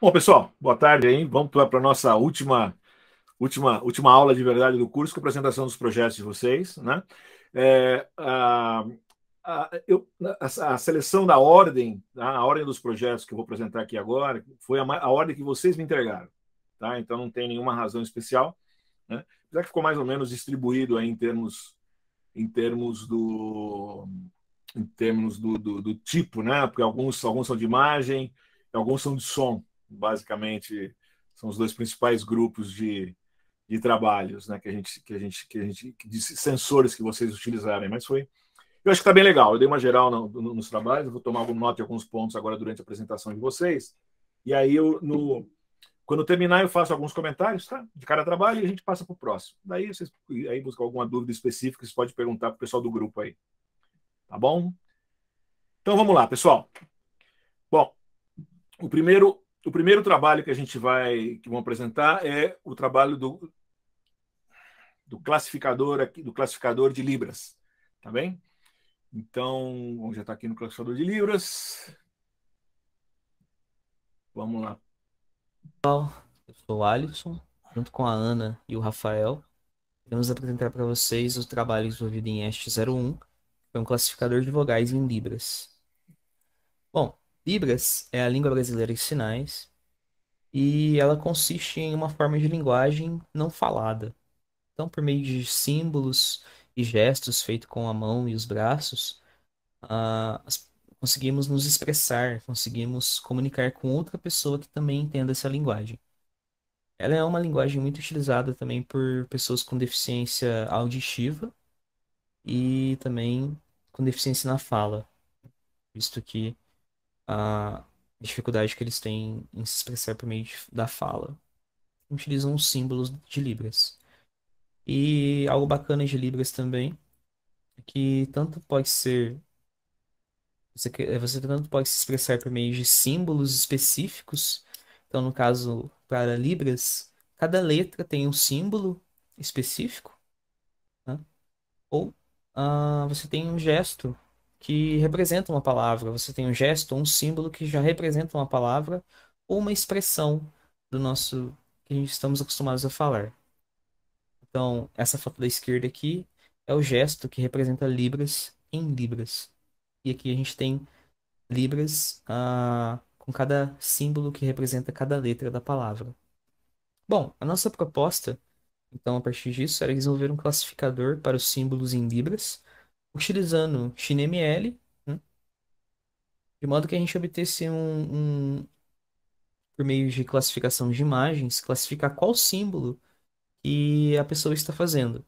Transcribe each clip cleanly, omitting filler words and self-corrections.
Bom, pessoal, boa tarde aí. Vamos para a nossa última aula de verdade do curso, com a apresentação dos projetos de vocês, né? É, a seleção da ordem, tá? A ordem dos projetos que eu vou apresentar aqui agora, foi a ordem que vocês me entregaram, tá? Então não tem nenhuma razão especial, né? Apesar que ficou mais ou menos distribuído aí em termos do, do tipo, né? Porque alguns são de imagem, alguns são de som, basicamente são os dois principais grupos de trabalhos, né? De sensores que vocês utilizarem. Mas foi, eu acho que está bem legal. Eu dei uma geral nos trabalhos, eu vou tomar alguma nota de alguns pontos agora durante a apresentação de vocês. E aí quando terminar, eu faço alguns comentários, tá? De cada trabalho e a gente passa para o próximo. Daí vocês aí buscar alguma dúvida específica, você pode perguntar para o pessoal do grupo aí, tá bom? Então vamos lá, pessoal. Bom, o primeiro trabalho que a gente que vamos apresentar é o trabalho do classificador aqui, do classificador de Libras, tá bem? Então, vamos já está aqui no classificador de Libras. Vamos lá. Eu sou o Alisson, junto com a Ana e o Rafael. Vamos apresentar para vocês o trabalho desenvolvido em EST01, que é um classificador de vogais em Libras. Bom, Libras é a língua brasileira de sinais e ela consiste em uma forma de linguagem não falada. Então, por meio de símbolos e gestos feitos com a mão e os braços, conseguimos nos expressar, conseguimos comunicar com outra pessoa que também entenda essa linguagem. Ela é uma linguagem muito utilizada também por pessoas com deficiência auditiva e também com deficiência na fala, visto que a dificuldade que eles têm em se expressar por meio da fala utilizam os símbolos de Libras. E algo bacana de Libras também é que você tanto pode se expressar por meio de símbolos específicos. Então, no caso, para Libras, cada letra tem um símbolo específico, né? Ou você tem um gesto que representa uma palavra. Você tem um gesto ou um símbolo que já representa uma palavra ou uma expressão do nosso que a gente estamos acostumados a falar. Então, essa foto da esquerda aqui é o gesto que representa Libras em Libras. E aqui a gente tem Libras com cada símbolo que representa cada letra da palavra. Bom, a nossa proposta, então, a partir disso, era desenvolver um classificador para os símbolos em Libras utilizando XML, né, de modo que a gente obtesse por meio de classificação de imagens, classificar qual símbolo que a pessoa está fazendo.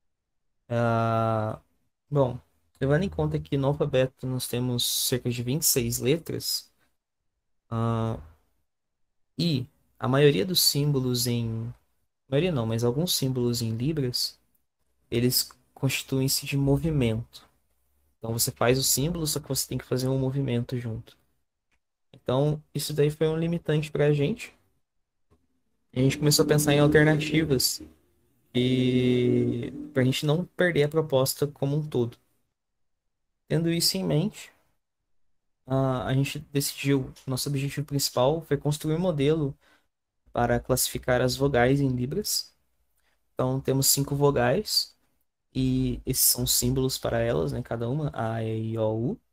Ah, bom, levando em conta que no alfabeto nós temos cerca de 26 letras, ah, e a maioria dos símbolos maioria não, mas alguns símbolos em Libras, eles constituem-se de movimento. Então você faz o símbolo, só que você tem que fazer um movimento junto. Então, isso daí foi um limitante para a gente. E a gente começou a pensar em alternativas e para a gente não perder a proposta como um todo. Tendo isso em mente, a gente decidiu, nosso objetivo principal foi construir um modelo para classificar as vogais em libras. Então, temos 5 vogais e esses são símbolos para elas, né? Cada uma, A, E, I, O, U.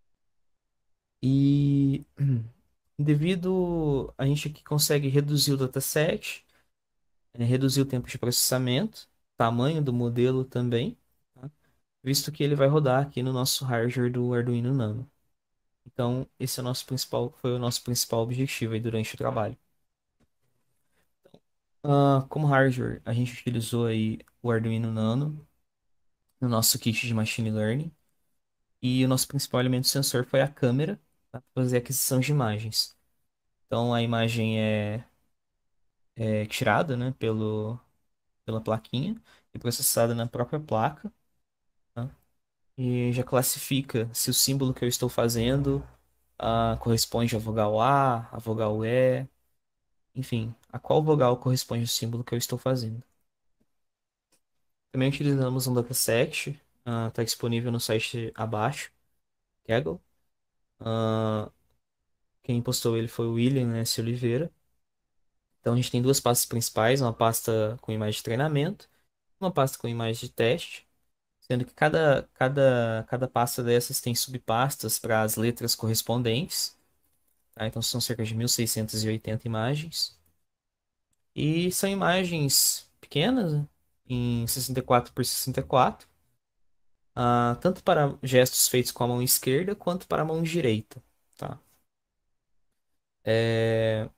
E devido a gente aqui consegue reduzir o dataset, reduzir o tempo de processamento, tamanho do modelo também, tá? Visto que ele vai rodar aqui no nosso hardware do Arduino Nano. Então, esse é o nosso principal, foi o nosso principal objetivo aí durante o trabalho. Como hardware, a gente utilizou aí o Arduino Nano no nosso kit de Machine Learning e o nosso principal elemento sensor foi a câmera para fazer a aquisição de imagens. Então, a imagem é tirada, né, pela plaquinha e processada na própria placa, tá? E já classifica se o símbolo que eu estou fazendo corresponde à vogal A, à vogal E, enfim, a qual vogal corresponde o símbolo que eu estou fazendo. Também utilizamos um dataset, está disponível no site abaixo, Kaggle, Quem postou ele foi o William S. Oliveira. Então a gente tem duas pastas principais, uma pasta com imagem de treinamento, uma pasta com imagem de teste, sendo que cada pasta dessas tem subpastas para as letras correspondentes, tá? Então são cerca de 1.680 imagens. E são imagens pequenas, né? Em 64 por 64, tanto para gestos feitos com a mão esquerda quanto para a mão direita, tá? É,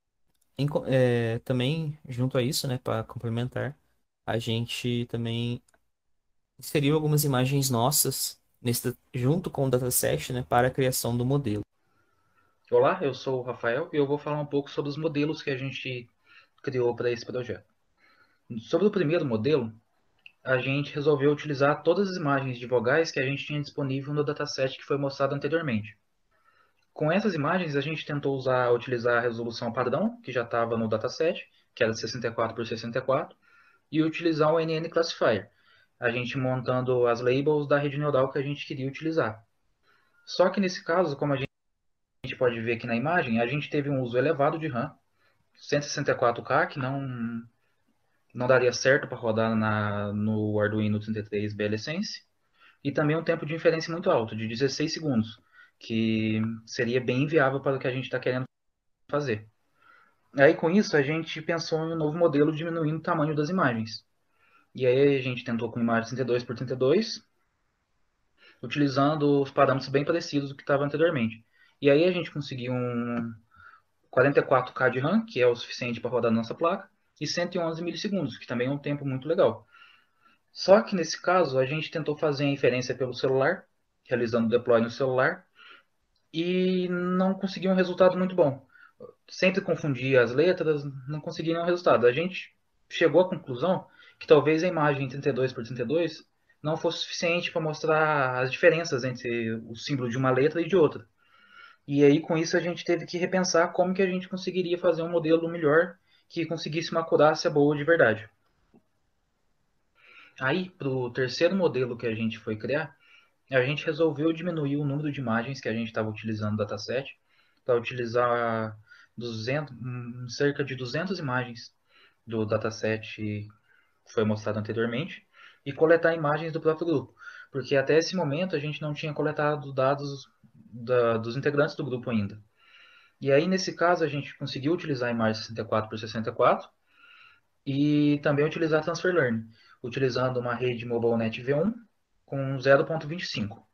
também, junto a isso, né, para complementar, a gente também inseriu algumas imagens nossas junto com o dataset, né, para a criação do modelo. Olá, eu sou o Rafael e eu vou falar um pouco sobre os modelos que a gente criou para esse projeto. Sobre o primeiro modelo, a gente resolveu utilizar todas as imagens de vogais que a gente tinha disponível no dataset que foi mostrado anteriormente. Com essas imagens, a gente tentou utilizar a resolução padrão, que já estava no dataset, que era 64 por 64, e utilizar o NN Classifier, a gente montando as labels da rede neural que a gente queria utilizar. Só que nesse caso, como a gente pode ver aqui na imagem, a gente teve um uso elevado de RAM, 164K, que não daria certo para rodar no Arduino 33 BLSense, e também um tempo de inferência muito alto, de 16 segundos, que seria bem inviável para o que a gente está querendo fazer. Aí com isso a gente pensou em um novo modelo diminuindo o tamanho das imagens. E aí a gente tentou com imagem 32 por 32, utilizando os parâmetros bem parecidos do que estava anteriormente. E aí a gente conseguiu um 44K de RAM, que é o suficiente para rodar na nossa placa, e 111 milissegundos, que também é um tempo muito legal. Só que nesse caso a gente tentou fazer a inferência pelo celular, realizando o deploy no celular, e não conseguiu um resultado muito bom. Sempre confundia as letras, não conseguia nenhum resultado. A gente chegou à conclusão que talvez a imagem 32 por 32 não fosse suficiente para mostrar as diferenças entre o símbolo de uma letra e de outra. E aí com isso a gente teve que repensar como que a gente conseguiria fazer um modelo melhor que conseguisse uma acurácia boa de verdade. Aí, para o terceiro modelo que a gente foi criar, a gente resolveu diminuir o número de imagens que a gente estava utilizando no dataset para utilizar 200, cerca de 200 imagens do dataset que foi mostrado anteriormente e coletar imagens do próprio grupo, porque até esse momento a gente não tinha coletado dados dos integrantes do grupo ainda. E aí, nesse caso, a gente conseguiu utilizar a imagem 64 por 64 e também utilizar Transfer Learning, utilizando uma rede MobileNet V1 com 0.25.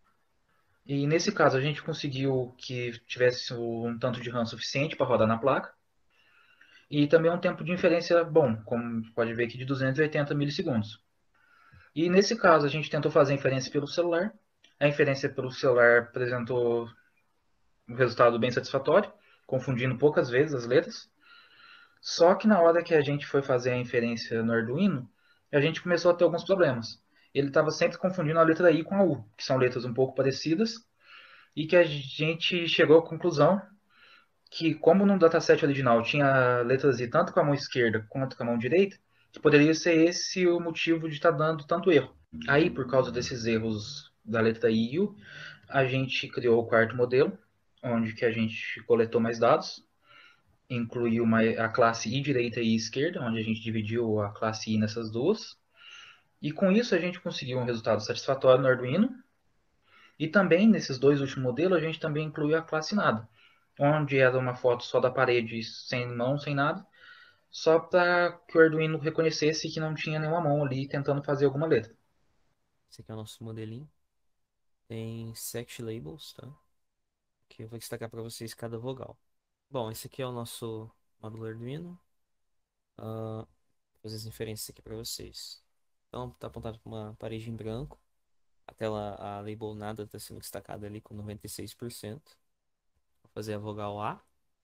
E nesse caso a gente conseguiu que tivesse um tanto de RAM suficiente para rodar na placa e também um tempo de inferência bom, como pode ver aqui de 280 milissegundos. E nesse caso a gente tentou fazer a inferência pelo celular. A inferência pelo celular apresentou um resultado bem satisfatório, confundindo poucas vezes as letras. Só que na hora que a gente foi fazer a inferência no Arduino, a gente começou a ter alguns problemas. Ele estava sempre confundindo a letra I com a U, que são letras um pouco parecidas, e que a gente chegou à conclusão que, como no dataset original tinha letras I tanto com a mão esquerda quanto com a mão direita, que poderia ser esse o motivo de estar dando tanto erro. Aí, por causa desses erros da letra I e U, a gente criou o quarto modelo, onde que a gente coletou mais dados, incluiu a classe I direita e I esquerda, onde a gente dividiu a classe I nessas duas. E com isso a gente conseguiu um resultado satisfatório no Arduino. E também nesses dois últimos modelos a gente também incluiu a classe nada, onde era uma foto só da parede sem mão, sem nada, só para que o Arduino reconhecesse que não tinha nenhuma mão ali tentando fazer alguma letra. Esse aqui é o nosso modelinho. Tem 7 labels, tá? Que eu vou destacar para vocês cada vogal. Bom, esse aqui é o nosso módulo Arduino. Vou fazer as inferências aqui para vocês. Então, está apontado para uma parede em branco. A tela, a label nada está sendo destacada ali com 96%. Vou fazer a vogal A,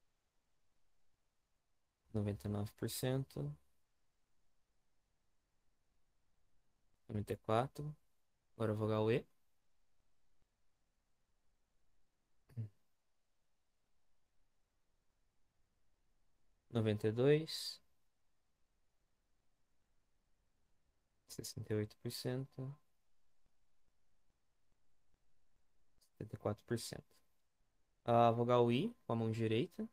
99%, 94%. Agora a vogal E, 92%, 68%, 74%. A vogal I com a mão direita.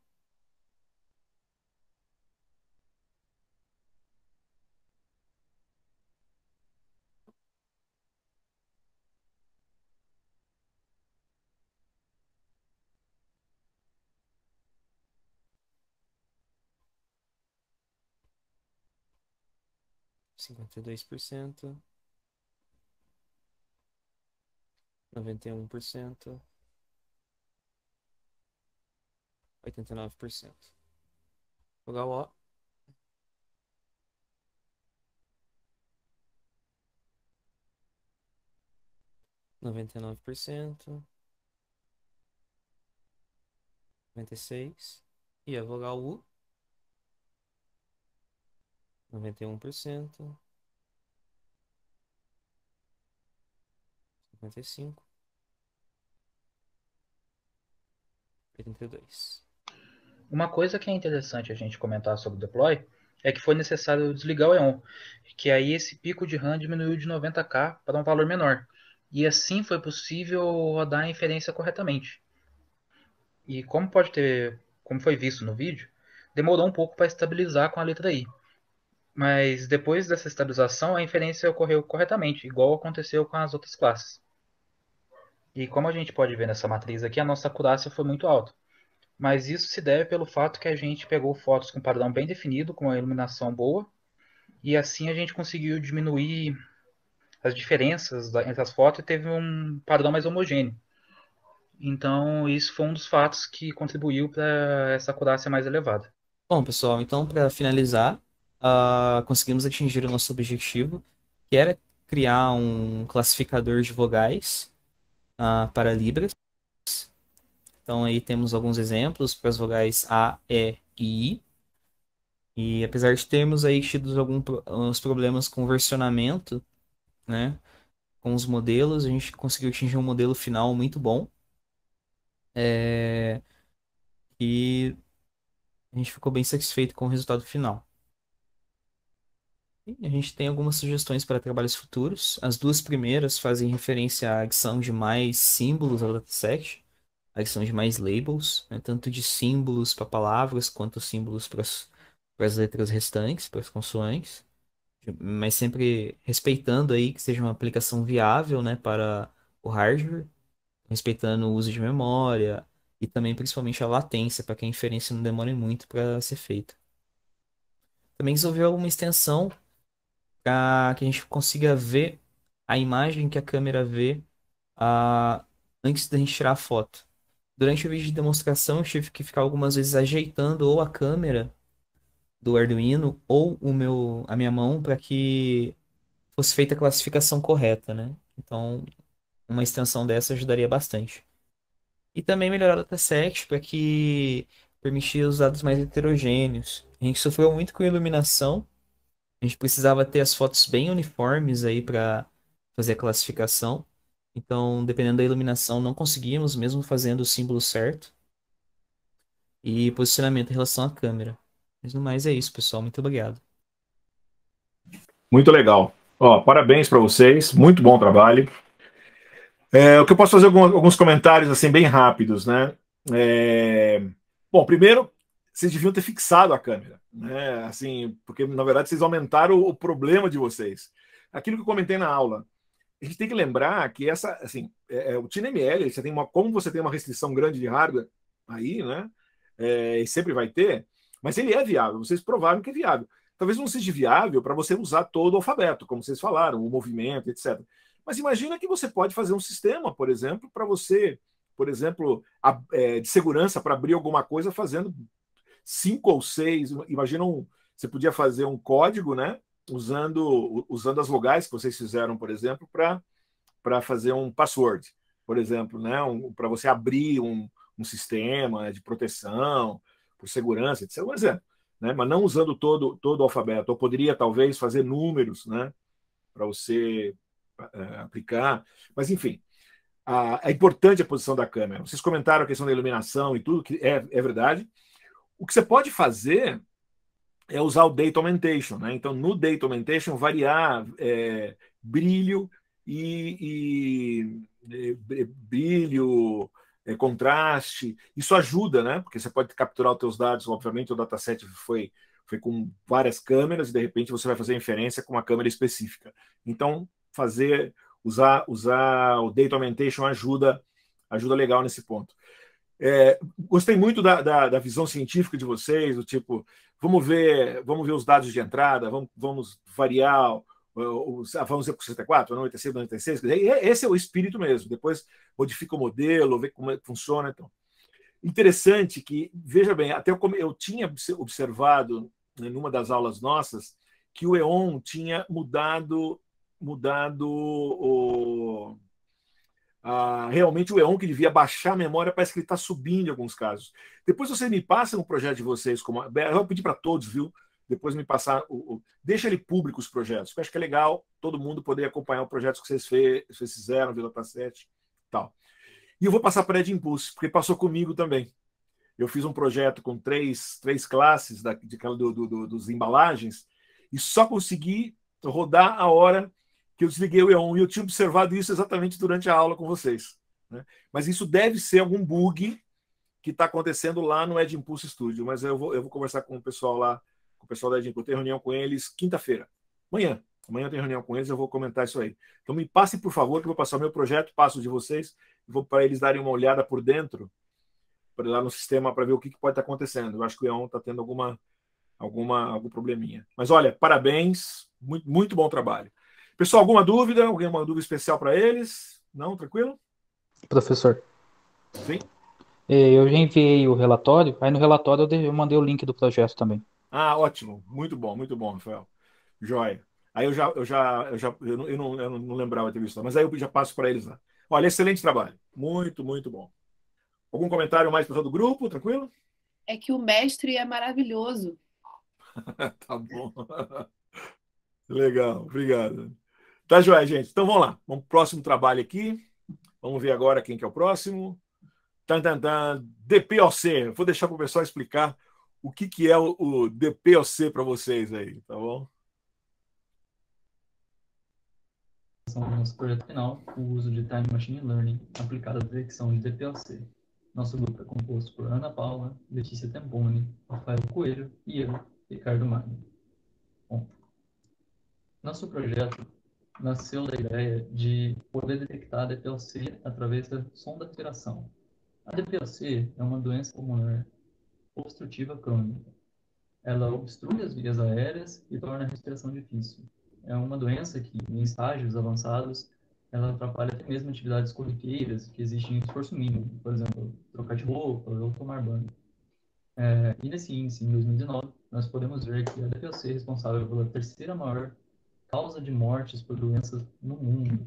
Cinquenta e dois por cento, 91%, 89%. Vogal O. Noventa e nove por cento, 96%. E a vogal U. 91%, 55%, 82%. Uma coisa que é interessante a gente comentar sobre o deploy é que foi necessário desligar o EON, que aí esse pico de RAM diminuiu de 90K para um valor menor. E assim foi possível rodar a inferência corretamente. E como foi visto no vídeo, demorou um pouco para estabilizar com a letra I. Mas depois dessa estabilização, a inferência ocorreu corretamente, igual aconteceu com as outras classes. E como a gente pode ver nessa matriz aqui, a nossa acurácia foi muito alta. Mas isso se deve pelo fato que a gente pegou fotos com padrão bem definido, com uma iluminação boa, e assim a gente conseguiu diminuir as diferenças entre as fotos e teve um padrão mais homogêneo. Então, isso foi um dos fatos que contribuiu para essa acurácia mais elevada. Bom, pessoal, então para finalizar, conseguimos atingir o nosso objetivo, que era criar um classificador de vogais para Libras. Então aí temos alguns exemplos para as vogais A, E e I. E apesar de termos aí tido alguns problemas com versionamento, né, com os modelos, a gente conseguiu atingir um modelo final muito bom. E a gente ficou bem satisfeito com o resultado final. E a gente tem algumas sugestões para trabalhos futuros. As duas primeiras fazem referência à adição de mais símbolos ao dataset, a adição de mais labels, né, tanto de símbolos para palavras quanto símbolos para as letras restantes, para as consoantes, mas sempre respeitando aí que seja uma aplicação viável, né, para o hardware, respeitando o uso de memória e também principalmente a latência, para que a inferência não demore muito para ser feita. Também desenvolveu uma extensão para que a gente consiga ver a imagem que a câmera vê antes da gente tirar a foto. Durante o vídeo de demonstração, eu tive que ficar algumas vezes ajeitando ou a câmera do Arduino ou a minha mão para que fosse feita a classificação correta, né? Então, uma extensão dessa ajudaria bastante. E também melhorar o dataset para que permitir os dados mais heterogêneos. A gente sofreu muito com iluminação. A gente precisava ter as fotos bem uniformes aí para fazer a classificação. Então, dependendo da iluminação, não conseguimos, mesmo fazendo o símbolo certo. E posicionamento em relação à câmera. Mas no mais é isso, pessoal. Muito obrigado. Muito legal. Ó, parabéns para vocês, muito bom trabalho. O que eu posso fazer alguns comentários assim bem rápidos, né? Bom, primeiro, vocês deviam ter fixado a câmera, né? Assim, porque na verdade vocês aumentaram o problema de vocês. Aquilo que eu comentei na aula, a gente tem que lembrar que o TinyML, como você tem uma restrição grande de hardware aí, né? E sempre vai ter, mas ele é viável. Vocês provaram que é viável. Talvez não seja viável para você usar todo o alfabeto, como vocês falaram, o movimento, etc. Mas imagina que você pode fazer um sistema, por exemplo, para você, por exemplo, de segurança para abrir alguma coisa fazendo 5 ou 6. Imagina você podia fazer um código, né? Usando as vogais que vocês fizeram, por exemplo, para fazer um password, por exemplo, né? Para você abrir um sistema de proteção, por segurança, etc. Um exemplo, né? Mas não usando todo o alfabeto. Ou poderia, talvez, fazer números, né? Para você aplicar. Mas, enfim, é importante a posição da câmera. Vocês comentaram a questão da iluminação e tudo, que é verdade. O que você pode fazer é usar o Data Augmentation, né? Então, no Data Augmentation, variar brilho brilho, contraste. Isso ajuda, né? Porque você pode capturar os teus dados, obviamente o dataset foi com várias câmeras e de repente você vai fazer inferência com uma câmera específica. Então, usar o Data Augmentation ajuda legal nesse ponto. Gostei muito da visão científica de vocês, do tipo, vamos ver os dados de entrada, vamos variar, vamos ver para o 64, 96, 96. Esse é o espírito mesmo. Depois modifica o modelo, vê como funciona. Então, interessante que, veja bem, até eu tinha observado, né, numa das aulas nossas, que o EON tinha mudado realmente o EON, que devia baixar a memória, parece que ele está subindo em alguns casos. Depois você me passa um projeto de vocês, eu vou pedir para todos, viu? Depois me passar, deixa ele público os projetos, porque eu acho que é legal todo mundo poder acompanhar o projeto que vocês fizeram, Vila Dataset e tal. E eu vou passar para a Ed Impulse, porque passou comigo também. Eu fiz um projeto com três classes dos embalagens e só consegui rodar a hora que eu desliguei o EON. E eu tinha observado isso exatamente durante a aula com vocês, né? Mas isso deve ser algum bug que está acontecendo lá no Ed Impulse Studio. Mas eu vou conversar com o pessoal lá, com o pessoal da Ed Impulse. Eu tenho reunião com eles quinta-feira. Amanhã eu tenho reunião com eles, eu vou comentar isso aí. Então me passem, por favor, que eu vou passar o meu projeto, passo de vocês, vou para eles darem uma olhada por dentro, para ir lá no sistema, para ver o que pode estar acontecendo. Eu acho que o EON está tendo algum probleminha. Mas olha, parabéns, muito, muito bom trabalho. Pessoal, alguma dúvida? Alguma dúvida especial para eles? Não? Tranquilo? Professor, Sim? eu já enviei o relatório, aí no relatório eu mandei o link do projeto também. Ótimo. Muito bom, Rafael. Joia. Aí eu não lembrava de ter visto, mas aí eu já passo para eles lá. Olha, excelente trabalho. Muito, muito bom. Algum comentário mais para todo o grupo? Tranquilo? É que o mestre é maravilhoso. Tá bom. Legal, obrigado. Tá joia, gente. Então vamos lá. Vamos pro próximo trabalho aqui. Vamos ver agora quem que é o próximo. DPOC. Vou deixar para o pessoal explicar o que é o DPOC para vocês aí, tá bom? No nosso projeto final, o uso de Time Machine Learning aplicado à detecção de DPoC. Nosso grupo é composto por Ana Paula, Letícia Temponi, Rafael Coelho e eu, Ricardo Magno. Bom, nosso projeto nasceu da ideia de poder detectar a DPoC através da sonda respiração. A DPoC é uma doença pulmonar obstrutiva crônica. Ela obstrui as vias aéreas e torna a respiração difícil. É uma doença que, em estágios avançados, ela atrapalha até mesmo atividades corriqueiras que exigem esforço mínimo, por exemplo, trocar de roupa ou tomar banho. E nesse índice, em 2019, nós podemos ver que a DPoC é responsável pela terceira maior causa de mortes por doenças no mundo.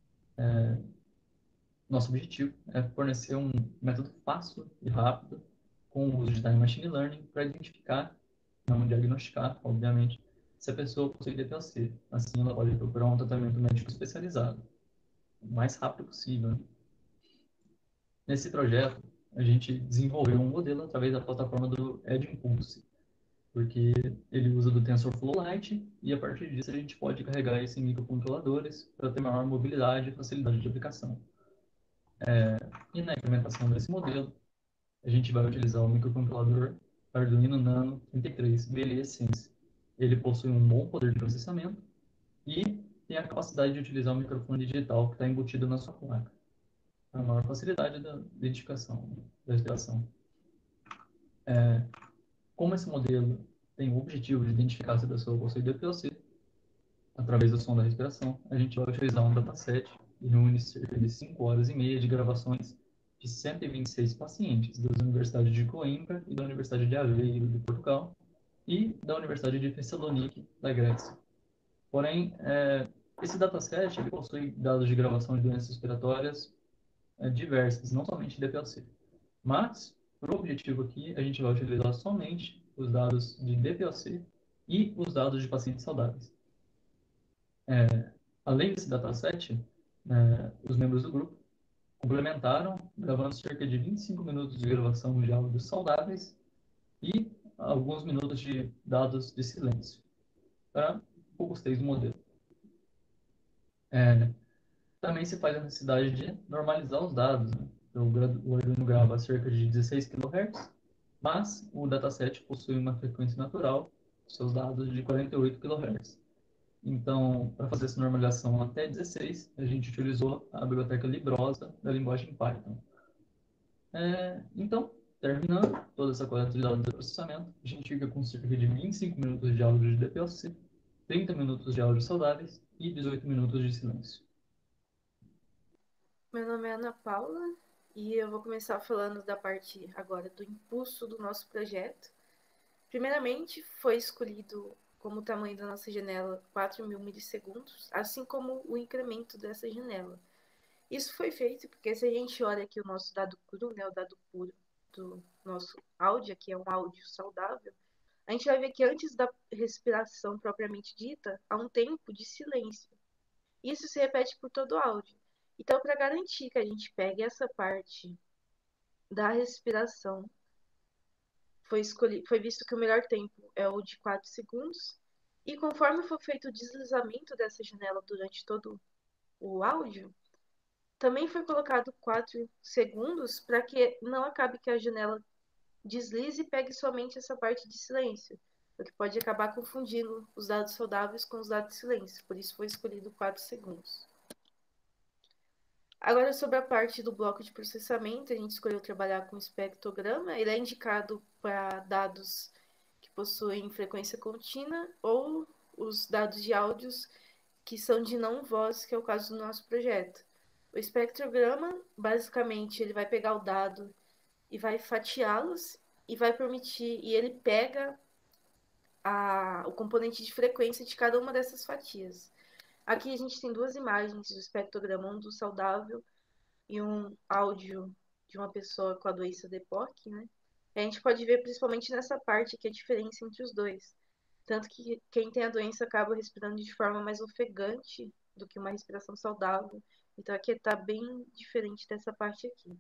Nosso objetivo é fornecer um método fácil e rápido, com o uso de Time Machine Learning, para identificar, não diagnosticar, obviamente, se a pessoa possui DPoC. Assim, ela pode procurar um tratamento médico especializado, o mais rápido possível, né? Nesse projeto, a gente desenvolveu um modelo através da plataforma do Edge Impulse, porque ele usa do TensorFlow Lite e, a partir disso, a gente pode carregar isso em microcontroladores para ter maior mobilidade e facilidade de aplicação. E na implementação desse modelo, a gente vai utilizar o microcontrolador Arduino Nano 33 BLE Sense. Ele possui um bom poder de processamento e tem a capacidade de utilizar o microfone digital que está embutido na sua placa, para maior facilidade da identificação, da respiração. Como esse modelo tem o objetivo de identificar se a pessoa possui DPoC, através do som da respiração, a gente vai utilizar um dataset que reúne cerca de 5 horas e meia de gravações de 126 pacientes das universidades de Coimbra e da Universidade de Aveiro, de Portugal, e da Universidade de Thessaloniki, da Grécia. Porém, esse dataset ele possui dados de gravação de doenças respiratórias diversas, não somente DPoC. Mas, por objetivo aqui, a gente vai utilizar somente os dados de DPoC e os dados de pacientes saudáveis. Além desse dataset, os membros do grupo complementaram, gravando cerca de 25 minutos de gravação de áudios saudáveis e alguns minutos de dados de silêncio, para robustez do modelo. Também se faz a necessidade de normalizar os dados, né? o Arduino grava a cerca de 16 kHz, mas o dataset possui uma frequência natural, seus dados de 48 kHz. Então, para fazer essa normalização até 16, a gente utilizou a biblioteca Librosa da linguagem Python. Então, terminando toda essa coleta de dados de processamento, a gente fica com cerca de 25 minutos de áudio de DPLC, 30 minutos de áudio saudáveis e 18 minutos de silêncio. Meu nome é Ana Paula e eu vou começar falando da parte agora do impulso do nosso projeto. Primeiramente, foi escolhido como tamanho da nossa janela 4.000 milissegundos, assim como o incremento dessa janela. Isso foi feito porque se a gente olha aqui o nosso dado cru, né, o dado puro do nosso áudio, que é um áudio saudável, a gente vai ver que antes da respiração propriamente dita, há um tempo de silêncio. Isso se repete por todo o áudio. Então, para garantir que a gente pegue essa parte da respiração, foi visto que o melhor tempo é o de 4 segundos. E conforme for feito o deslizamento dessa janela durante todo o áudio, também foi colocado 4 segundos para que não acabe que a janela deslize e pegue somente essa parte de silêncio, o que pode acabar confundindo os dados saudáveis com os dados de silêncio. Por isso foi escolhido 4 segundos. Agora, sobre a parte do bloco de processamento, a gente escolheu trabalhar com espectrograma. Ele é indicado para dados que possuem frequência contínua ou os dados de áudios que são de não voz, que é o caso do nosso projeto. O espectrograma, basicamente, ele vai pegar o dado e vai fatiá-los e vai permitir, e ele pega o componente de frequência de cada uma dessas fatias. Aqui a gente tem duas imagens do espectrograma, um do saudável e um áudio de uma pessoa com a doença de EPOC, né? E a gente pode ver principalmente nessa parte que a diferença entre os dois. Tanto que quem tem a doença acaba respirando de forma mais ofegante do que uma respiração saudável. Então aqui está bem diferente dessa parte aqui.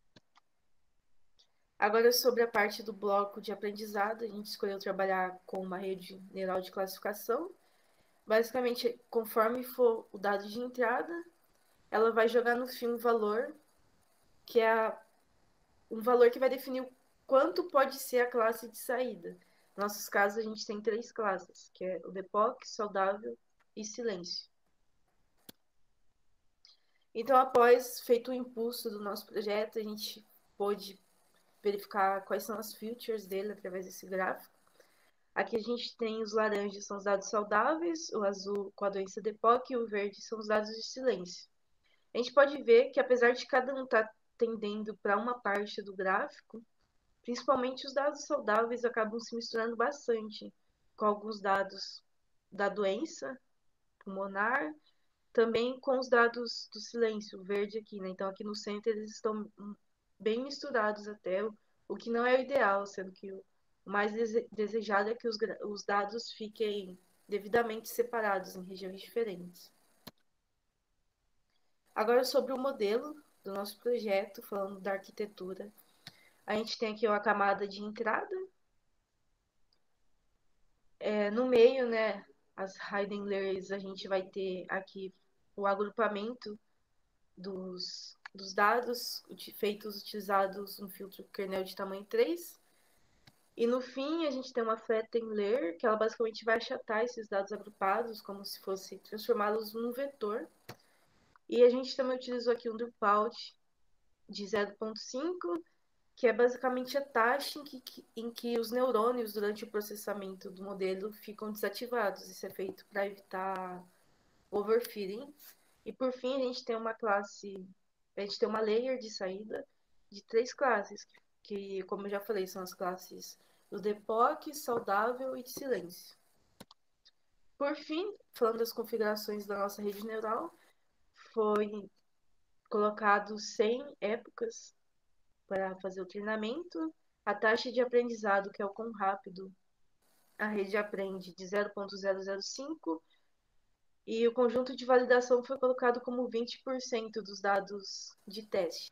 Agora sobre a parte do bloco de aprendizado, a gente escolheu trabalhar com uma rede neural de classificação. Basicamente, conforme for o dado de entrada, ela vai jogar no fim um valor, que é um valor que vai definir o quanto pode ser a classe de saída. Nos nossos casos, a gente tem 3 classes, que é o DEPOC, saudável e silêncio. Então, após feito o impulso do nosso projeto, a gente pôde verificar quais são as features dele através desse gráfico. Aqui a gente tem os laranjas, são os dados saudáveis, o azul com a doença DEPOC e o verde são os dados de silêncio. A gente pode ver que, apesar de cada um estar tendendo para uma parte do gráfico, principalmente os dados saudáveis acabam se misturando bastante com alguns dados da doença pulmonar, também com os dados do silêncio, o verde aqui, né? Então, aqui no centro eles estão bem misturados até, o que não é o ideal, sendo que o mais desejado é que os dados fiquem devidamente separados em regiões diferentes. Agora, sobre o modelo do nosso projeto, falando da arquitetura, a gente tem aqui a camada de entrada. No meio, né, as hidden layers, a gente vai ter aqui o agrupamento dos dados feitos utilizados um filtro kernel de tamanho 3. E no fim, a gente tem uma flatten layer, que ela basicamente vai achatar esses dados agrupados, como se fosse transformá-los num vetor. E a gente também utilizou aqui um dropout de 0.5, que é basicamente a taxa em que os neurônios, durante o processamento do modelo, ficam desativados. Isso é feito para evitar overfitting. E por fim, a gente tem uma layer de saída de 3 classes, que, como eu já falei, são as classes do DEPOC, saudável e de silêncio. Por fim, falando das configurações da nossa rede neural, foi colocado 100 épocas para fazer o treinamento, a taxa de aprendizado, que é o quão rápido a rede aprende, de 0.005, e o conjunto de validação foi colocado como 20% dos dados de teste.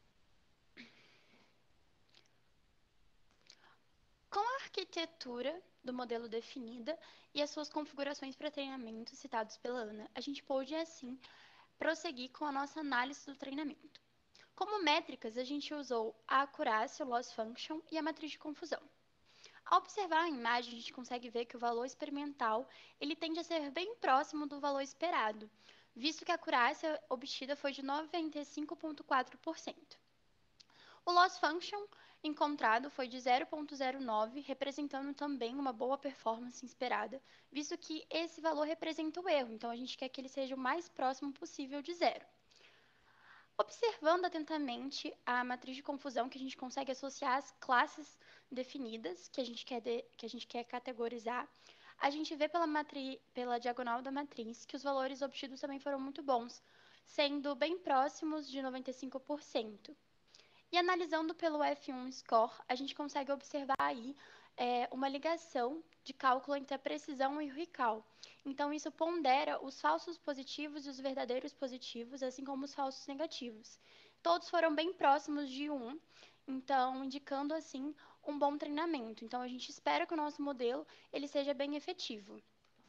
Com a arquitetura do modelo definida e as suas configurações para treinamento citados pela Ana, a gente pôde, assim, prosseguir com a nossa análise do treinamento. Como métricas, a gente usou a acurácia, o loss function e a matriz de confusão. Ao observar a imagem, a gente consegue ver que o valor experimental ele tende a ser bem próximo do valor esperado, visto que a acurácia obtida foi de 95,4%. O loss function encontrado foi de 0,09, representando também uma boa performance esperada, visto que esse valor representa o erro, então a gente quer que ele seja o mais próximo possível de zero. Observando atentamente a matriz de confusão que a gente consegue associar às classes definidas que a gente quer categorizar, a gente vê pela diagonal da matriz que os valores obtidos também foram muito bons, sendo bem próximos de 95%. E analisando pelo F1 Score, a gente consegue observar aí uma ligação de cálculo entre a precisão e o recall. Então, isso pondera os falsos positivos e os verdadeiros positivos, assim como os falsos negativos. Todos foram bem próximos de 1, então, indicando, assim, um bom treinamento. Então, a gente espera que o nosso modelo ele seja bem efetivo.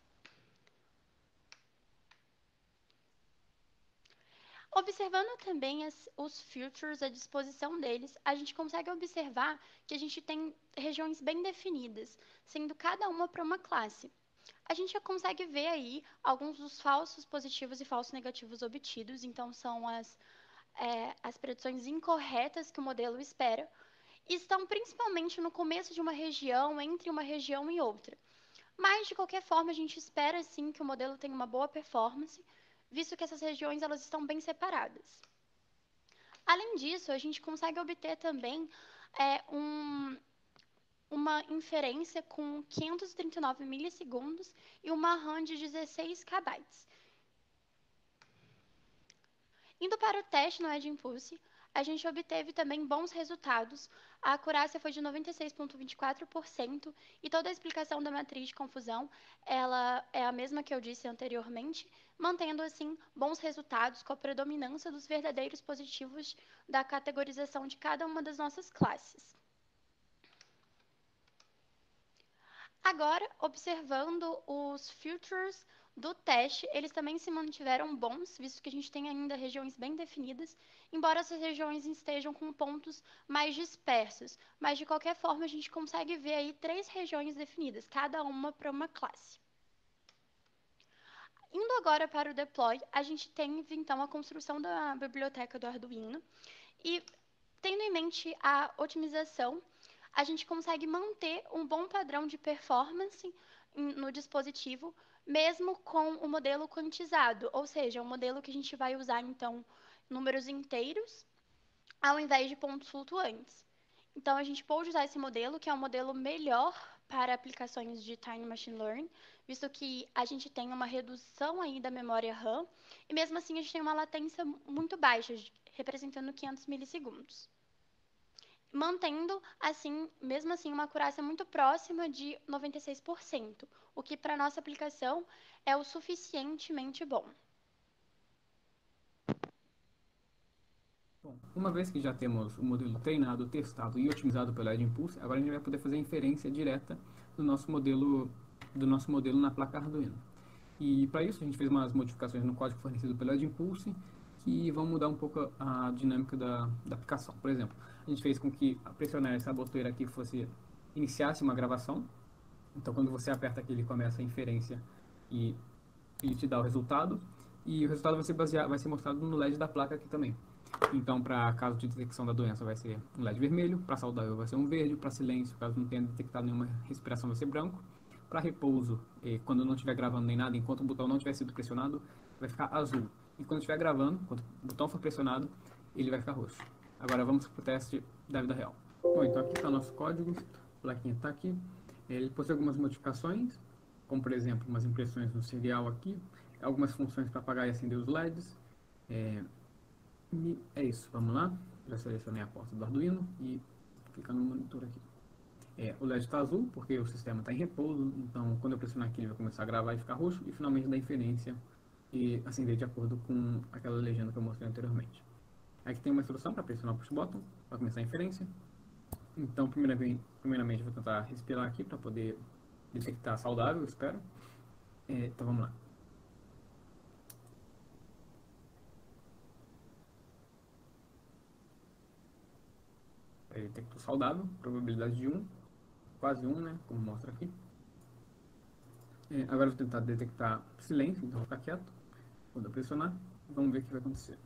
Observando também os filters, a disposição deles, a gente consegue observar que a gente tem regiões bem definidas, sendo cada uma para uma classe. A gente já consegue ver aí alguns dos falsos positivos e falsos negativos obtidos, então são as predições incorretas que o modelo espera, e estão principalmente no começo de uma região, entre uma região e outra. Mas, de qualquer forma, a gente espera sim que o modelo tenha uma boa performance, visto que essas regiões elas estão bem separadas. Além disso, a gente consegue obter também uma inferência com 539 milissegundos e uma RAM de 16 KB. Indo para o teste no Edge Impulse, a gente obteve também bons resultados. A acurácia foi de 96,24% e toda a explicação da matriz de confusão ela é a mesma que eu disse anteriormente, mantendo assim bons resultados com a predominância dos verdadeiros positivos da categorização de cada uma das nossas classes. Agora, observando os filters do teste, eles também se mantiveram bons, visto que a gente tem ainda regiões bem definidas, embora essas regiões estejam com pontos mais dispersos. Mas, de qualquer forma, a gente consegue ver aí 3 regiões definidas, cada uma para uma classe. Indo agora para o deploy, a gente teve, então, a construção da biblioteca do Arduino. E, tendo em mente a otimização, a gente consegue manter um bom padrão de performance no dispositivo, mesmo com o modelo quantizado, ou seja, um modelo que a gente vai usar, então, números inteiros, ao invés de pontos flutuantes. Então, a gente pôde usar esse modelo, que é um modelo melhor para aplicações de Tiny Machine Learning, visto que a gente tem uma redução aí da memória RAM, e mesmo assim a gente tem uma latência muito baixa, representando 500 milissegundos. Mantendo, assim, mesmo assim, uma acurácia muito próxima de 96%, o que para nossa aplicação é o suficientemente bom. Bom, uma vez que já temos o modelo treinado, testado e otimizado pelo Edge Impulse, agora a gente vai poder fazer inferência direta do nosso modelo na placa Arduino. E para isso a gente fez umas modificações no código fornecido pelo Edge Impulse que vão mudar um pouco a dinâmica da aplicação. Por exemplo, a gente fez com que pressionar essa botoeira aqui iniciasse uma gravação. Então quando você aperta aqui ele começa a inferência e te dá o resultado. E o resultado vai ser mostrado no LED da placa aqui também. Então, para caso de detecção da doença, vai ser um LED vermelho. Para saudável, vai ser um verde. Para silêncio, caso não tenha detectado nenhuma respiração, vai ser branco. Para repouso, quando não estiver gravando nem nada, enquanto o botão não tiver sido pressionado, vai ficar azul. E quando estiver gravando, quando o botão for pressionado, ele vai ficar roxo. Agora vamos para o teste da vida real. Bom, então aqui está o nosso código. A plaquinha está aqui. Ele possui algumas modificações, como por exemplo, umas impressões no serial aqui, algumas funções para apagar e acender os LEDs. E é isso, vamos lá. Já selecionei a porta do Arduino e clicar no monitor aqui. O LED está azul porque o sistema está em repouso, então quando eu pressionar aqui ele vai começar a gravar e ficar roxo, e finalmente dar inferência e acender de acordo com aquela legenda que eu mostrei anteriormente. Aqui tem uma instrução para pressionar o push button para começar a inferência. Então primeiramente vou tentar respirar aqui para poder detectar saudável, eu espero. Então vamos lá. ele detectou saudável, probabilidade de 1, quase 1, né? Como mostra aqui. Agora eu vou tentar detectar silêncio, então vou ficar quieto. Quando eu pressionar, vamos ver o que vai acontecer.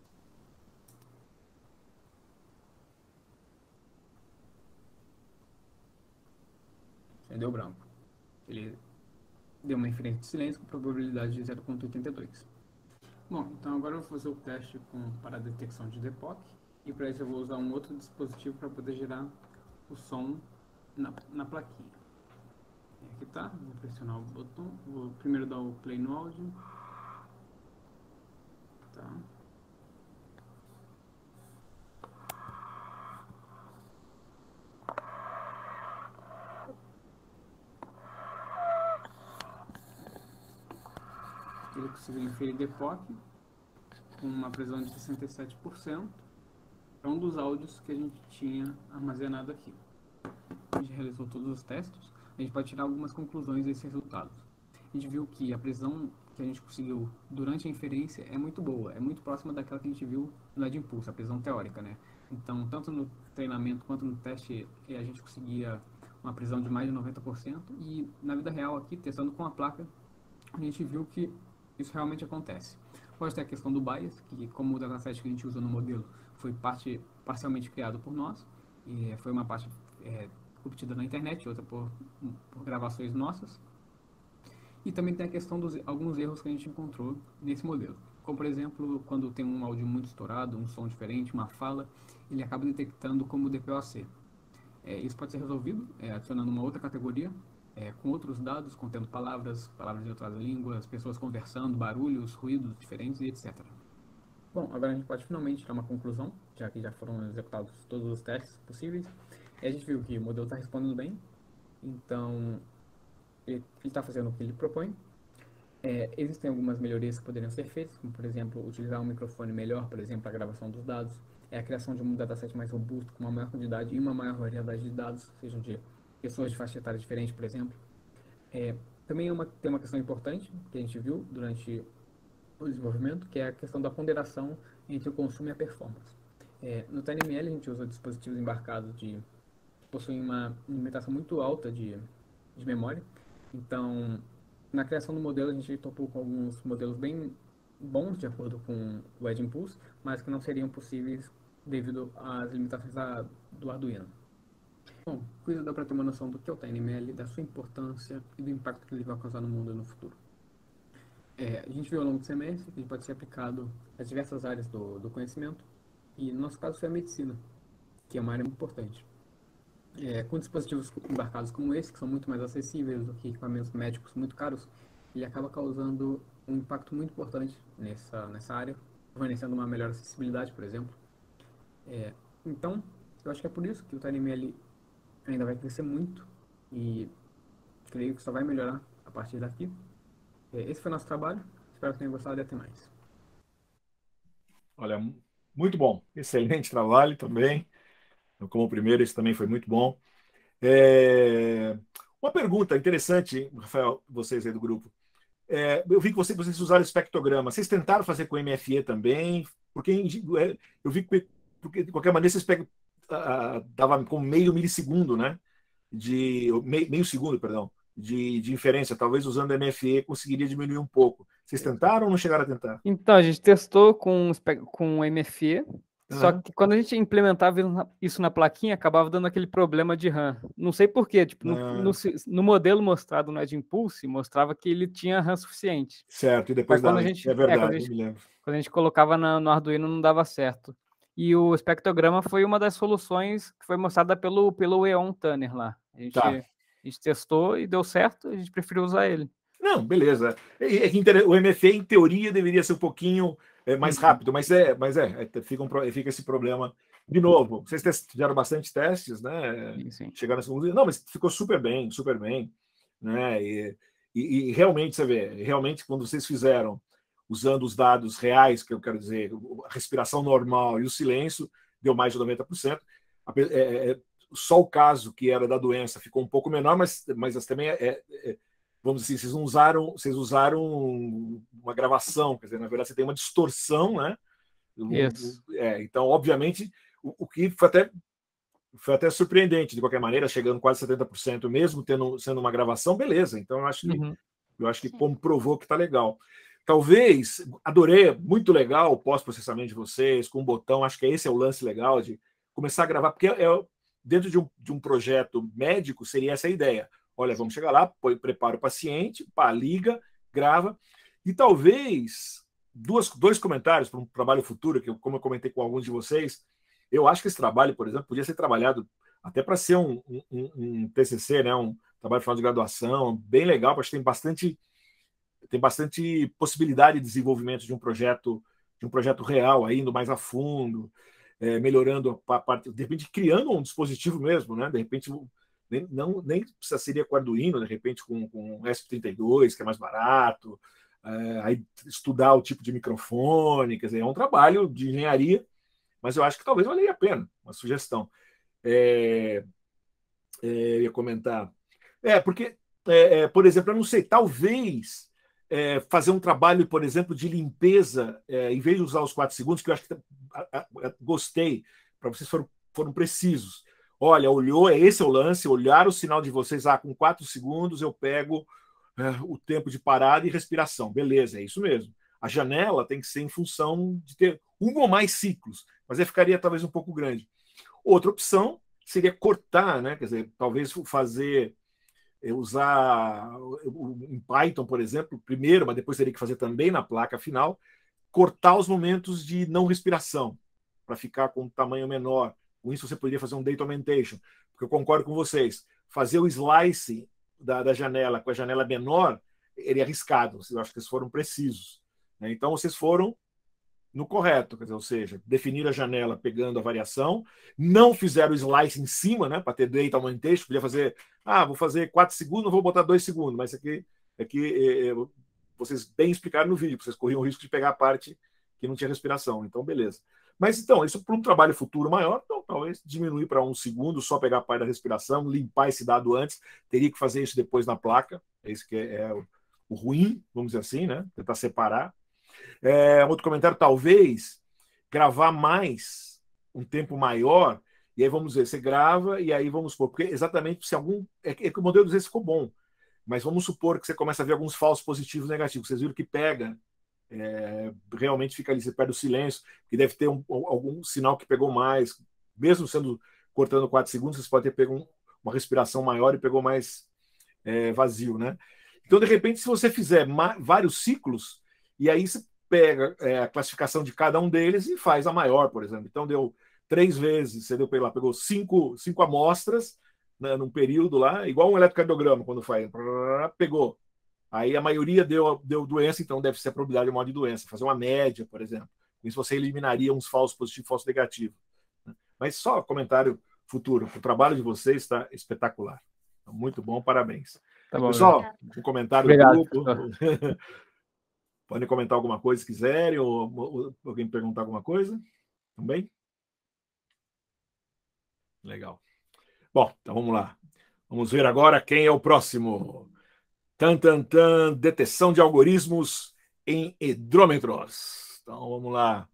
Deu branco. Ele deu uma inferência de silêncio com probabilidade de 0,82. Bom, então agora eu vou fazer o teste para a detecção de DPoC. E para isso eu vou usar um outro dispositivo para poder gerar o som na plaquinha. Aqui tá, vou pressionar o botão, vou primeiro dar o play no áudio. Tá. Ele conseguiu inferir DPoC com uma precisão de 67%. É um dos áudios que a gente tinha armazenado aqui. A gente realizou todos os testes, a gente pode tirar algumas conclusões desses resultados. A gente viu que a precisão que a gente conseguiu durante a inferência é muito boa, é muito próxima daquela que a gente viu no LED Impulse, a precisão teórica, né? Então, tanto no treinamento quanto no teste, a gente conseguia uma precisão de mais de 90%, e na vida real aqui, testando com a placa, a gente viu que isso realmente acontece. Pode ter a questão do bias, que como o dataset que a gente usou no modelo foi parcialmente criado por nós, e foi uma parte obtida na internet, outra por gravações nossas. E também tem a questão dos alguns erros que a gente encontrou nesse modelo. Como, por exemplo, quando tem um áudio muito estourado, um som diferente, uma fala, ele acaba detectando como DPoC. Isso pode ser resolvido adicionando uma outra categoria, com outros dados, contendo palavras de outras línguas, pessoas conversando, barulhos, ruídos diferentes e etc. Bom, agora a gente pode finalmente tirar uma conclusão, já que já foram executados todos os testes possíveis. E a gente viu que o modelo está respondendo bem, então ele está fazendo o que ele propõe. Existem algumas melhorias que poderiam ser feitas, como por exemplo, utilizar um microfone melhor, por exemplo, a gravação dos dados, a criação de um dataset mais robusto, com uma maior quantidade e uma maior variedade de dados, sejam de pessoas de faixa etária diferente, por exemplo. Também tem uma questão importante que a gente viu durante o desenvolvimento, que é a questão da ponderação entre o consumo e a performance. No TinyML a gente usa dispositivos embarcados que possuem uma limitação muito alta de memória. Então, na criação do modelo a gente topou com alguns modelos bem bons de acordo com o Edge Impulse, mas que não seriam possíveis devido às limitações do Arduino. Bom, com isso dá para ter uma noção do que é o TinyML, da sua importância e do impacto que ele vai causar no mundo no futuro. A gente viu ao longo do semestre que ele pode ser aplicado a diversas áreas do conhecimento, e no nosso caso foi a medicina, que é uma área muito importante. Com dispositivos embarcados como esse, que são muito mais acessíveis do que equipamentos médicos muito caros, ele acaba causando um impacto muito importante nessa área, fornecendo uma melhor acessibilidade, por exemplo. Então, eu acho que é por isso que o TinyML ainda vai crescer muito, e creio que só vai melhorar a partir daqui. Esse foi o nosso trabalho, espero que tenham gostado e até mais. Olha, muito bom, excelente trabalho também. Como o primeiro, esse também foi muito bom. Uma pergunta interessante, Rafael, vocês aí do grupo. Eu vi que vocês usaram espectrograma. Vocês tentaram fazer com MFE também? Porque eu vi que, porque, de qualquer maneira, vocês dava com meio milissegundo, né? Meio segundo, perdão, de inferência. Talvez usando MFE conseguiria diminuir um pouco. Vocês tentaram ou não chegaram a tentar? Então, a gente testou com MFE, só que quando a gente implementava isso na plaquinha, acabava dando aquele problema de RAM. Não sei por quê. Tipo, no modelo mostrado no Edge Impulse, mostrava que ele tinha RAM suficiente. Certo, e depois quando a gente, é verdade, eu me lembro. Quando a gente colocava no Arduino, não dava certo. E o espectrograma foi uma das soluções que foi mostrada pelo Eon Tanner lá. A gente testou e deu certo, a gente preferiu usar ele. Não, beleza. O MFE, em teoria, deveria ser um pouquinho mais rápido, mas fica esse problema. De novo, vocês fizeram bastante testes, né? Sim. Chegaram nesse mundo. Não, mas ficou super bem, né? E realmente, você vê, realmente, quando vocês fizeram, usando os dados reais, que eu quero dizer, a respiração normal e o silêncio, deu mais de 90%. Só o caso que era da doença ficou um pouco menor, mas também vamos dizer, vocês usaram uma gravação, quer dizer, na verdade você tem uma distorção, né? Isso. Então, obviamente, o que foi até foi até surpreendente, de qualquer maneira, chegando quase 70%, mesmo sendo uma gravação, beleza. Então, eu acho que comprovou que está legal. Talvez, adorei, muito legal o pós-processamento de vocês, com um botão, acho que esse é o lance legal de começar a gravar, porque dentro de um projeto médico seria essa a ideia. Olha, vamos chegar lá, prepara o paciente, liga, grava, e talvez dois comentários para um trabalho futuro, que como eu comentei com alguns de vocês, eu acho que esse trabalho, por exemplo, podia ser trabalhado até para ser um TCC, né, um trabalho final de graduação, bem legal, porque tem bastante possibilidade de desenvolvimento de um projeto real, aí, indo mais a fundo, melhorando a parte, de repente criando um dispositivo mesmo, né? De repente nem seria com Arduino, de repente com o ESP32, que é mais barato, aí estudar o tipo de microfone, quer dizer, é um trabalho de engenharia, mas eu acho que talvez valha a pena, uma sugestão. Eu ia comentar. Porque, por exemplo, eu não sei, talvez fazer um trabalho, por exemplo, de limpeza, em vez de usar os 4 segundos, que eu acho que gostei, para vocês foram precisos. Olha, olhou, esse é o lance, olhar o sinal de vocês, com 4 segundos eu pego o tempo de parada e respiração. Beleza, é isso mesmo. A janela tem que ser em função de ter um ou mais ciclos, mas aí ficaria talvez um pouco grande. Outra opção seria cortar, né? Quer dizer, talvez usar em Python, por exemplo, primeiro, mas depois teria que fazer também na placa final, cortar os momentos de não respiração, para ficar com um tamanho menor. Com isso, você poderia fazer um data augmentation, porque eu concordo com vocês. Fazer o slice da janela com a janela menor seria arriscado. Eu acho que eles foram precisos, né? Então, vocês foram no correto, quer dizer, ou seja, definir a janela pegando a variação, não fizeram o slice em cima, né, para ter data augmentation, podia fazer, vou fazer 4 segundos, vou botar 2 segundos, mas aqui vocês bem explicaram no vídeo, vocês corriam o risco de pegar a parte que não tinha respiração, então beleza. Mas então, isso para um trabalho futuro maior, então talvez diminuir para 1 segundo, só pegar a parte da respiração, limpar esse dado antes, teria que fazer isso depois na placa, é isso que é o ruim, vamos dizer assim, né, tentar separar. Outro comentário, talvez gravar mais, um tempo maior, e aí vamos ver, você grava, e aí vamos supor, porque exatamente se algum. Que o modelo às vezes ficou bom, mas vamos supor que você começa a ver alguns falsos positivos negativos. Vocês viram que pega, realmente fica ali, você perde o silêncio, que deve ter algum sinal que pegou mais, mesmo cortando 4 segundos, você pode ter pego uma respiração maior e pegou mais vazio, né? Então, de repente, se você fizer vários ciclos, e aí você pega a classificação de cada um deles e faz a maior, por exemplo. Então, deu 3 vezes, você pegou 5 amostras, né, num período lá, igual um eletrocardiograma, quando faz, pegou. Aí a maioria deu doença, então deve ser a probabilidade maior de doença. Fazer uma média, por exemplo. Com isso você eliminaria uns falsos positivos, falsos negativos. Mas só comentário futuro. O trabalho de vocês está espetacular. Muito bom, parabéns. Tá bom, pessoal, um comentário do grupo. Podem comentar alguma coisa se quiserem, ou alguém perguntar alguma coisa também? Legal. Bom, então vamos lá. Vamos ver agora quem é o próximo. Detecção de algoritmos em hidrômetros. Então vamos lá.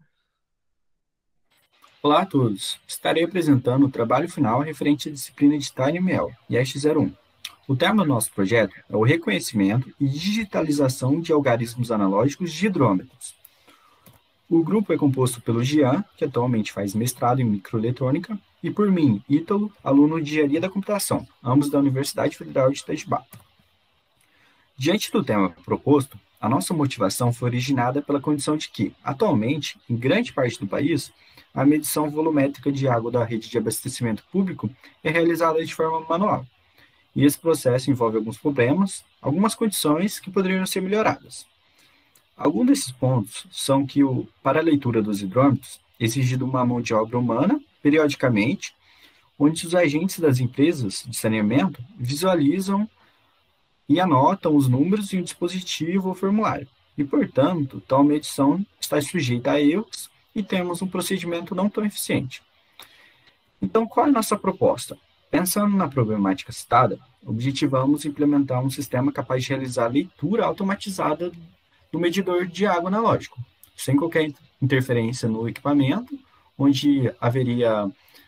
Olá a todos. Estarei apresentando o trabalho final referente à disciplina de TinyML, IEST01. O tema do nosso projeto é o reconhecimento e digitalização de algarismos analógicos de hidrômetros. O grupo é composto pelo Jean, que atualmente faz mestrado em microeletrônica, e por mim, Ítalo, aluno de engenharia da computação, ambos da Universidade Federal de Itajubá. Diante do tema proposto, a nossa motivação foi originada pela condição de que, atualmente, em grande parte do país, a medição volumétrica de água da rede de abastecimento público é realizada de forma manual. E esse processo envolve alguns problemas, algumas condições que poderiam ser melhoradas. Alguns desses pontos são que, para a leitura dos hidrômetros, é exigida uma mão de obra humana, periodicamente, onde os agentes das empresas de saneamento visualizam e anotam os números em um dispositivo ou formulário. E, portanto, tal medição está sujeita a erros e temos um procedimento não tão eficiente. Então, qual é a nossa proposta? Pensando na problemática citada, objetivamos implementar um sistema capaz de realizar a leitura automatizada do medidor de água analógico, sem qualquer interferência no equipamento, onde haveria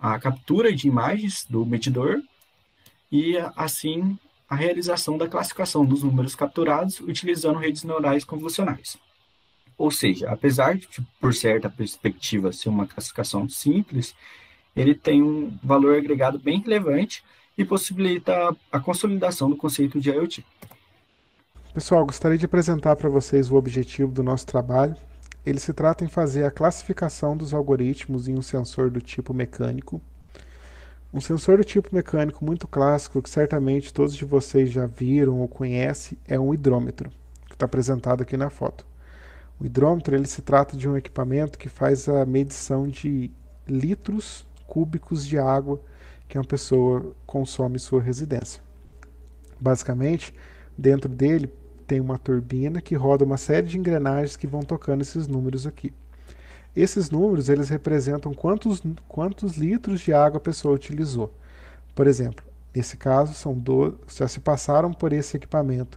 a captura de imagens do medidor e, assim, a realização da classificação dos números capturados utilizando redes neurais convolucionais. Ou seja, apesar de, por certa perspectiva, ser uma classificação simples, ele tem um valor agregado bem relevante e possibilita a consolidação do conceito de IoT. Pessoal, gostaria de apresentar para vocês o objetivo do nosso trabalho. Ele se trata em fazer a classificação dos algoritmos em um sensor do tipo mecânico. Um sensor do tipo mecânico muito clássico, que certamente todos de vocês já viram ou conhecem, é um hidrômetro, que está apresentado aqui na foto. O hidrômetro, ele se trata de um equipamento que faz a medição de litros cúbicos de água que uma pessoa consome em sua residência. Basicamente, dentro dele tem uma turbina que roda uma série de engrenagens que vão tocando esses números aqui. Esses números, eles representam quantos litros de água a pessoa utilizou. Por exemplo, nesse caso, já se passaram por esse equipamento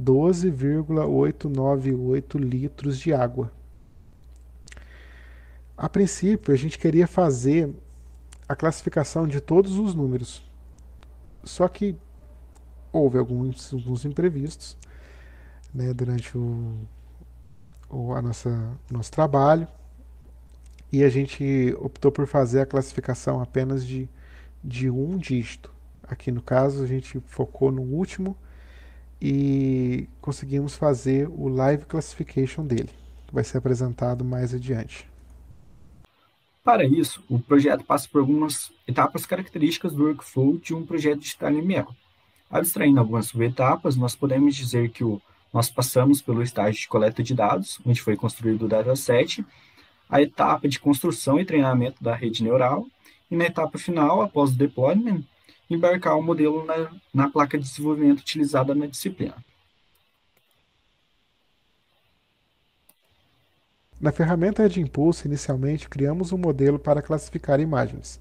12,898 litros de água. A princípio, a gente queria fazer a classificação de todos os números. Só que houve alguns imprevistos, né, durante o nosso trabalho, e a gente optou por fazer a classificação apenas de um dígito. Aqui no caso a gente focou no último e conseguimos fazer o live classification dele, que vai ser apresentado mais adiante. Para isso, o projeto passa por algumas etapas características do workflow de um projeto de TinyML. Abstraindo algumas subetapas, nós podemos dizer que nós passamos pelo estágio de coleta de dados, onde foi construído o dataset, a etapa de construção e treinamento da rede neural, e na etapa final, após o deployment, embarcar o modelo na placa de desenvolvimento utilizada na disciplina. Na ferramenta Edge Impulse, inicialmente, criamos um modelo para classificar imagens.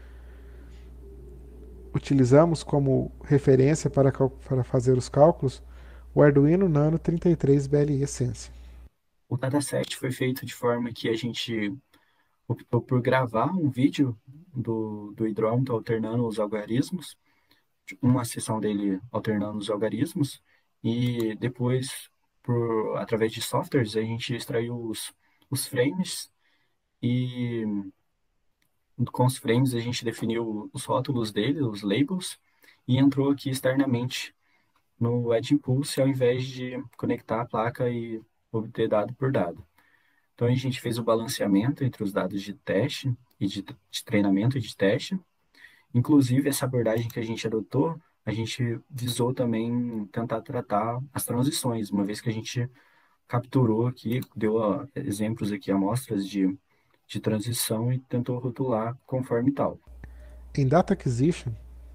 Utilizamos como referência para fazer os cálculos o Arduino Nano 33BLE Sense. O dataset foi feito de forma que a gente optou por gravar um vídeo do hidrômetro alternando os algarismos, uma seção dele alternando os algarismos, e depois, através de softwares, a gente extraiu os frames, e com os frames a gente definiu os rótulos dele, os labels, e entrou aqui externamente no Edge Impulse, ao invés de conectar a placa e obter dado por dado. Então a gente fez o balanceamento entre os dados de teste e de treinamento e de teste. Inclusive, essa abordagem que a gente adotou, a gente visou também tentar tratar as transições, uma vez que a gente capturou aqui, deu exemplos aqui, amostras de transição e tentou rotular conforme tal. Em Data Acquisition,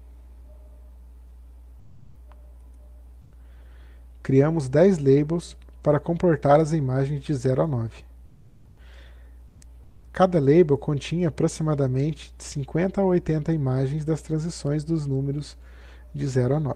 criamos 10 labels para comportar as imagens de 0 a 9. Cada label continha aproximadamente 50 a 80 imagens das transições dos números de 0 a 9.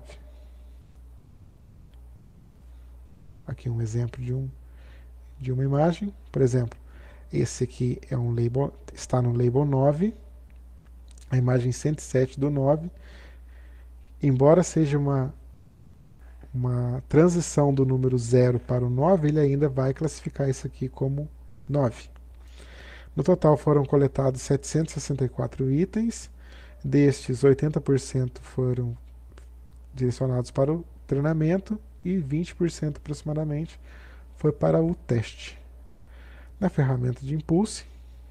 Aqui um exemplo de uma imagem. Por exemplo, esse aqui é um label, está no label 9, a imagem 107 do 9. Embora seja uma transição do número 0 para o 9, ele ainda vai classificar isso aqui como 9. No total foram coletados 764 itens, destes 80% foram direcionados para o treinamento e 20% aproximadamente foi para o teste. Na ferramenta de Impulse,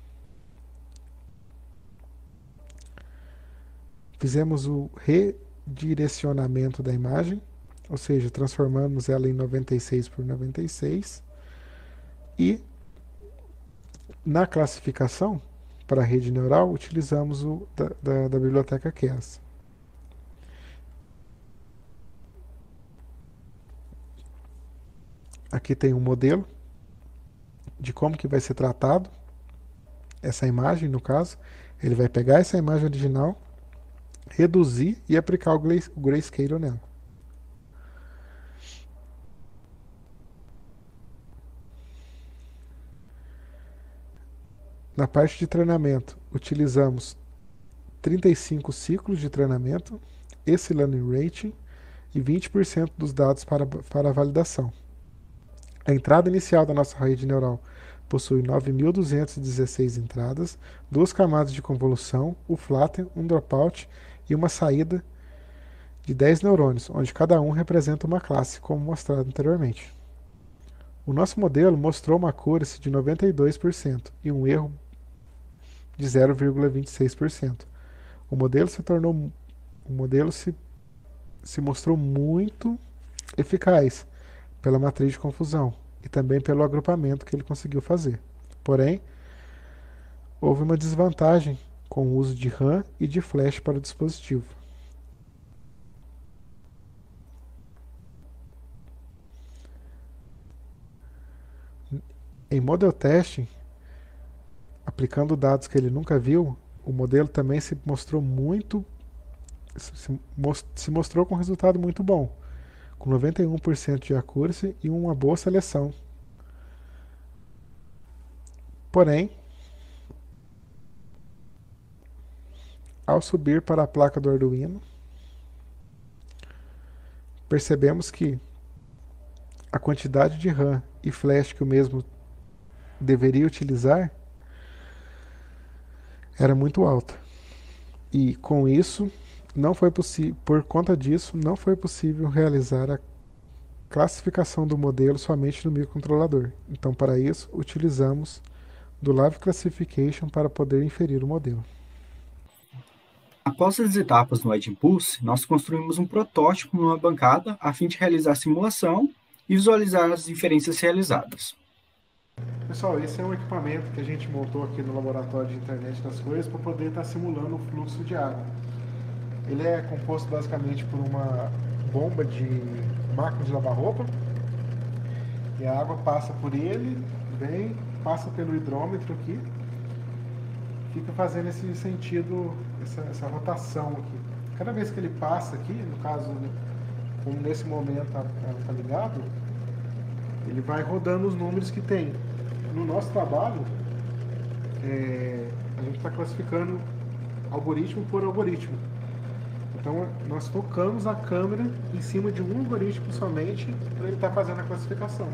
fizemos o redirecionamento da imagem, ou seja, transformamos ela em 96 por 96, e na classificação para a rede neural utilizamos o da biblioteca Keras. Aqui tem um modelo de como que vai ser tratado essa imagem, no caso. Ele vai pegar essa imagem original, reduzir e aplicar o grayscale nela. Na parte de treinamento, utilizamos 35 ciclos de treinamento, esse learning rating e 20% dos dados para validação. A entrada inicial da nossa rede neural possui 9.216 entradas, 2 camadas de convolução, o flatten, um dropout e uma saída de 10 neurônios, onde cada um representa uma classe, como mostrado anteriormente. O nosso modelo mostrou uma accuracy de 92% e um erro de 0,26%. O modelo se mostrou muito eficaz pela matriz de confusão e também pelo agrupamento que ele conseguiu fazer. Porém, houve uma desvantagem com o uso de RAM e de flash para o dispositivo. Em model testing, aplicando dados que ele nunca viu, o modelo também se mostrou com resultado muito bom, com 91% de accuracy e uma boa seleção. Porém, ao subir para a placa do Arduino, percebemos que a quantidade de RAM e flash que o mesmo deveria utilizar era muito alta. E com isso, por conta disso, não foi possível realizar a classificação do modelo somente no microcontrolador. Então, para isso, utilizamos do Live Classification para poder inferir o modelo. Após as etapas no Edge Impulse, nós construímos um protótipo numa bancada a fim de realizar a simulação e visualizar as inferências realizadas. Pessoal, esse é um equipamento que a gente montou aqui no laboratório de internet das coisas para poder estar simulando o fluxo de água. Ele é composto basicamente por uma bomba de máquina de lavar roupa e a água passa por ele, passa pelo hidrômetro aqui, fica fazendo esse sentido, essa rotação aqui. Cada vez que ele passa aqui, no caso, como nesse momento está ligado, ele vai rodando os números que tem. No nosso trabalho, a gente está classificando algoritmo por algoritmo. Então, nós focamos a câmera em cima de um algoritmo somente para ele estar fazendo a classificação.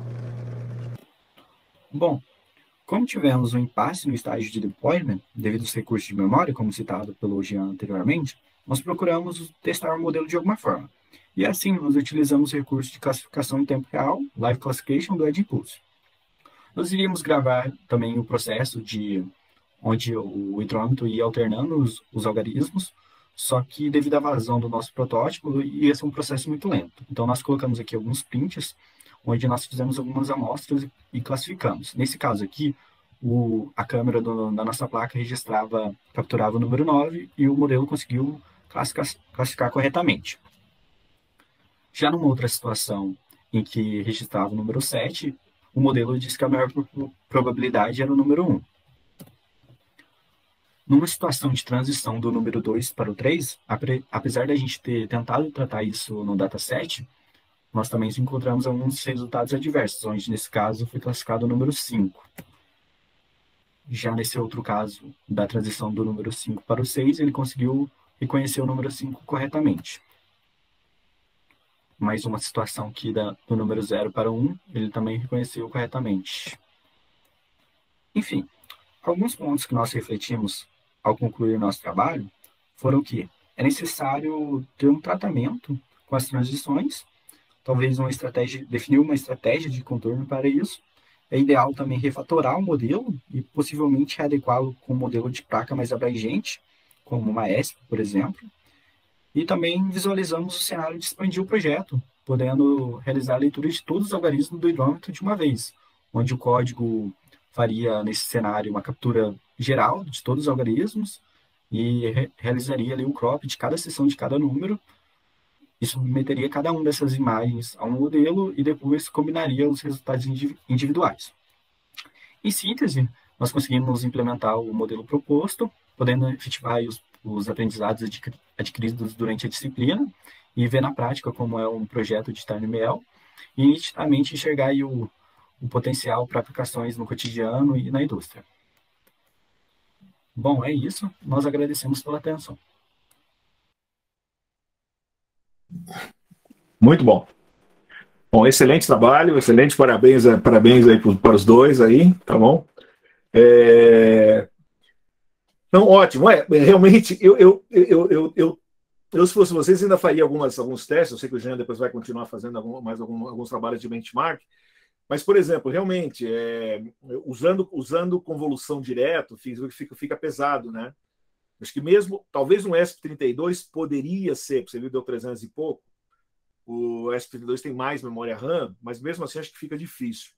Bom, como tivemos um impasse no estágio de deployment, devido aos recursos de memória, como citado pelo Jean anteriormente, nós procuramos testar o modelo de alguma forma. E assim, nós utilizamos recursos de classificação em tempo real, Live Classification do Edge Impulse. Nós iríamos gravar também o processo onde o hidrômetro ia alternando os algarismos, só que devido à vazão do nosso protótipo, ia ser um processo muito lento. Então, nós colocamos aqui alguns prints, onde nós fizemos algumas amostras e classificamos. Nesse caso aqui, a câmera da nossa placa capturava o número 9 e o modelo conseguiu classificar corretamente. Já numa outra situação em que registrava o número 7, o modelo disse que a maior probabilidade era o número 1. Numa situação de transição do número 2 para o 3, apesar da gente ter tentado tratar isso no dataset, nós também encontramos alguns resultados adversos, onde nesse caso foi classificado o número 5. Já nesse outro caso, da transição do número 5 para o 6, ele conseguiu reconhecer o número 5 corretamente. Mais uma situação aqui do número 0 para o 1, ele também reconheceu corretamente. Enfim, alguns pontos que nós refletimos ao concluir nosso trabalho foram que é necessário ter um tratamento com as transições, talvez definir uma estratégia de contorno para isso. É ideal também refatorar o modelo e possivelmente readequá-lo com um modelo de placa mais abrangente, como uma ESP, por exemplo. E também visualizamos o cenário de expandir o projeto, podendo realizar a leitura de todos os algarismos do hidrômetro de uma vez, onde o código faria, nesse cenário, uma captura geral de todos os algarismos e realizaria ali o crop de cada seção de cada número e submeteria cada uma dessas imagens a um modelo e depois combinaria os resultados individuais. Em síntese, nós conseguimos implementar o modelo proposto, podendo efetivar os aprendizados adquiridos durante a disciplina e ver na prática como é um projeto de TinyML e nitidamente enxergar aí o potencial para aplicações no cotidiano e na indústria. Bom, é isso. Nós agradecemos pela atenção. Muito bom. Bom, excelente trabalho, excelente, parabéns, parabéns aí para os dois aí, tá bom? Então, ótimo. Realmente, eu, se fosse vocês, ainda faria alguns testes. Eu sei que o Jean depois vai continuar fazendo alguns trabalhos de benchmark. Mas, por exemplo, realmente, usando convolução direto, fica pesado, né? Acho que mesmo, talvez um ESP32 poderia ser, você viu, deu 300 e pouco. O ESP32 tem mais memória RAM, mas mesmo assim acho que fica difícil.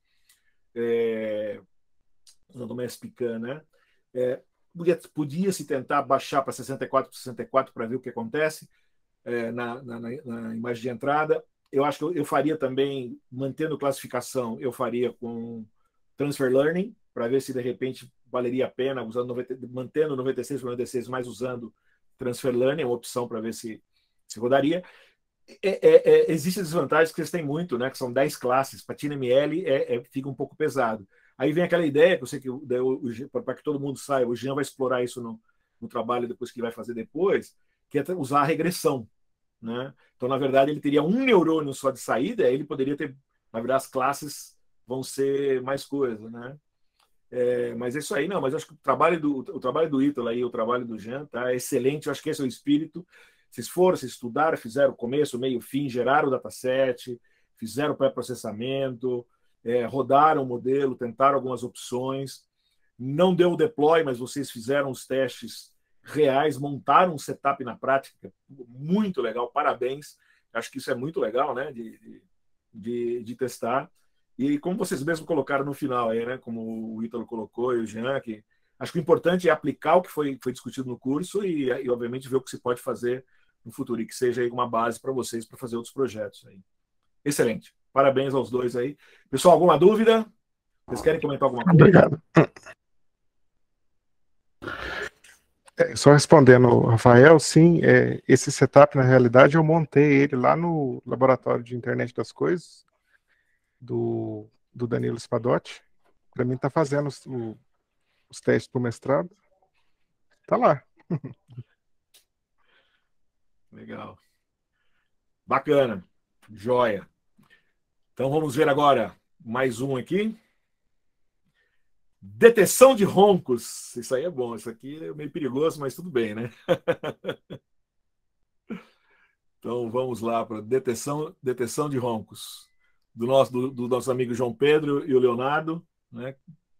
Usando uma ESP-CAN, né? Podia-se tentar baixar para 64 para ver o que acontece na imagem de entrada. Eu acho que eu faria também, mantendo classificação, eu faria com Transfer Learning, para ver se de repente valeria a pena, mantendo 96 para 96, mas usando Transfer Learning, é uma opção para ver se rodaria. Existem desvantagens que eles têm muito, né? Que são 10 classes. Patina ML fica um pouco pesado. Aí vem aquela ideia, que eu sei que para que todo mundo saiba, o Jean vai explorar isso no trabalho depois que ele vai fazer depois, que é usar a regressão. Né? Então, na verdade, ele teria um neurônio só de saída, aí ele poderia ter, na verdade, as classes vão ser mais coisas, né? Mas é isso aí, não, mas acho que o trabalho do Ítalo aí, o trabalho do Jean, tá excelente, eu acho que esse é o espírito. Vocês foram, vocês estudaram, fizeram o começo, meio, fim, geraram o dataset, fizeram o pré-processamento, rodaram o modelo, tentaram algumas opções, não deu o deploy, mas vocês fizeram os testes reais, montaram um setup na prática, muito legal, parabéns. Acho que isso é muito legal, né, de testar. E como vocês mesmos colocaram no final aí, né, como o Ítalo colocou e o Jean, que acho que o importante é aplicar o que foi discutido no curso e obviamente ver o que se pode fazer no futuro e que seja aí uma base para vocês para fazer outros projetos aí. Excelente. Parabéns aos dois aí. Pessoal, alguma dúvida? Vocês querem comentar alguma coisa? Obrigado. Só respondendo, Rafael, sim, esse setup, na realidade, eu montei ele lá no laboratório de internet das coisas do Danilo Spadotti. Para mim, tá fazendo os testes para o mestrado. Tá lá. Legal. Bacana. Joia. Então vamos ver agora mais um aqui. Detecção de roncos. Isso aí é bom. Isso aqui é meio perigoso, mas tudo bem, né? Então vamos lá para detecção de roncos. Do nosso amigo João Pedro e o Leonardo, né?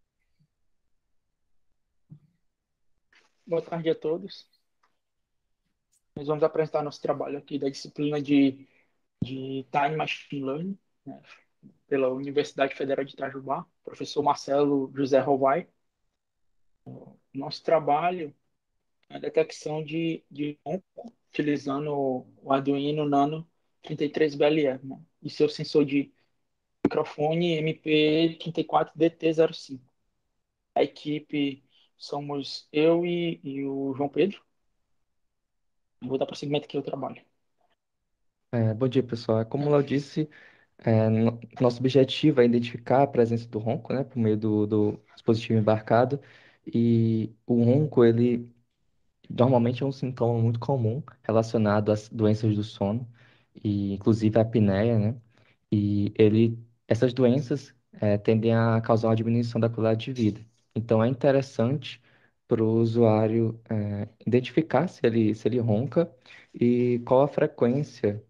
Boa tarde a todos. Nós vamos apresentar nosso trabalho aqui da disciplina de Time Machine Learning, né, pela Universidade Federal de Itajubá, professor Marcelo José Rovai. Nosso trabalho é a detecção de ronco utilizando o Arduino Nano 33BLE, né, e seu sensor de microfone MP34DT05. A equipe somos eu e o João Pedro. Vou dar prosseguimento aqui ao trabalho. Bom dia, pessoal. Como eu disse, nosso objetivo é identificar a presença do ronco, né, por meio do dispositivo embarcado. E o ronco, ele normalmente é um sintoma muito comum relacionado às doenças do sono, e inclusive a apneia, né? E essas doenças tendem a causar uma diminuição da qualidade de vida. Então é interessante para o usuário identificar se ele ronca e qual a frequência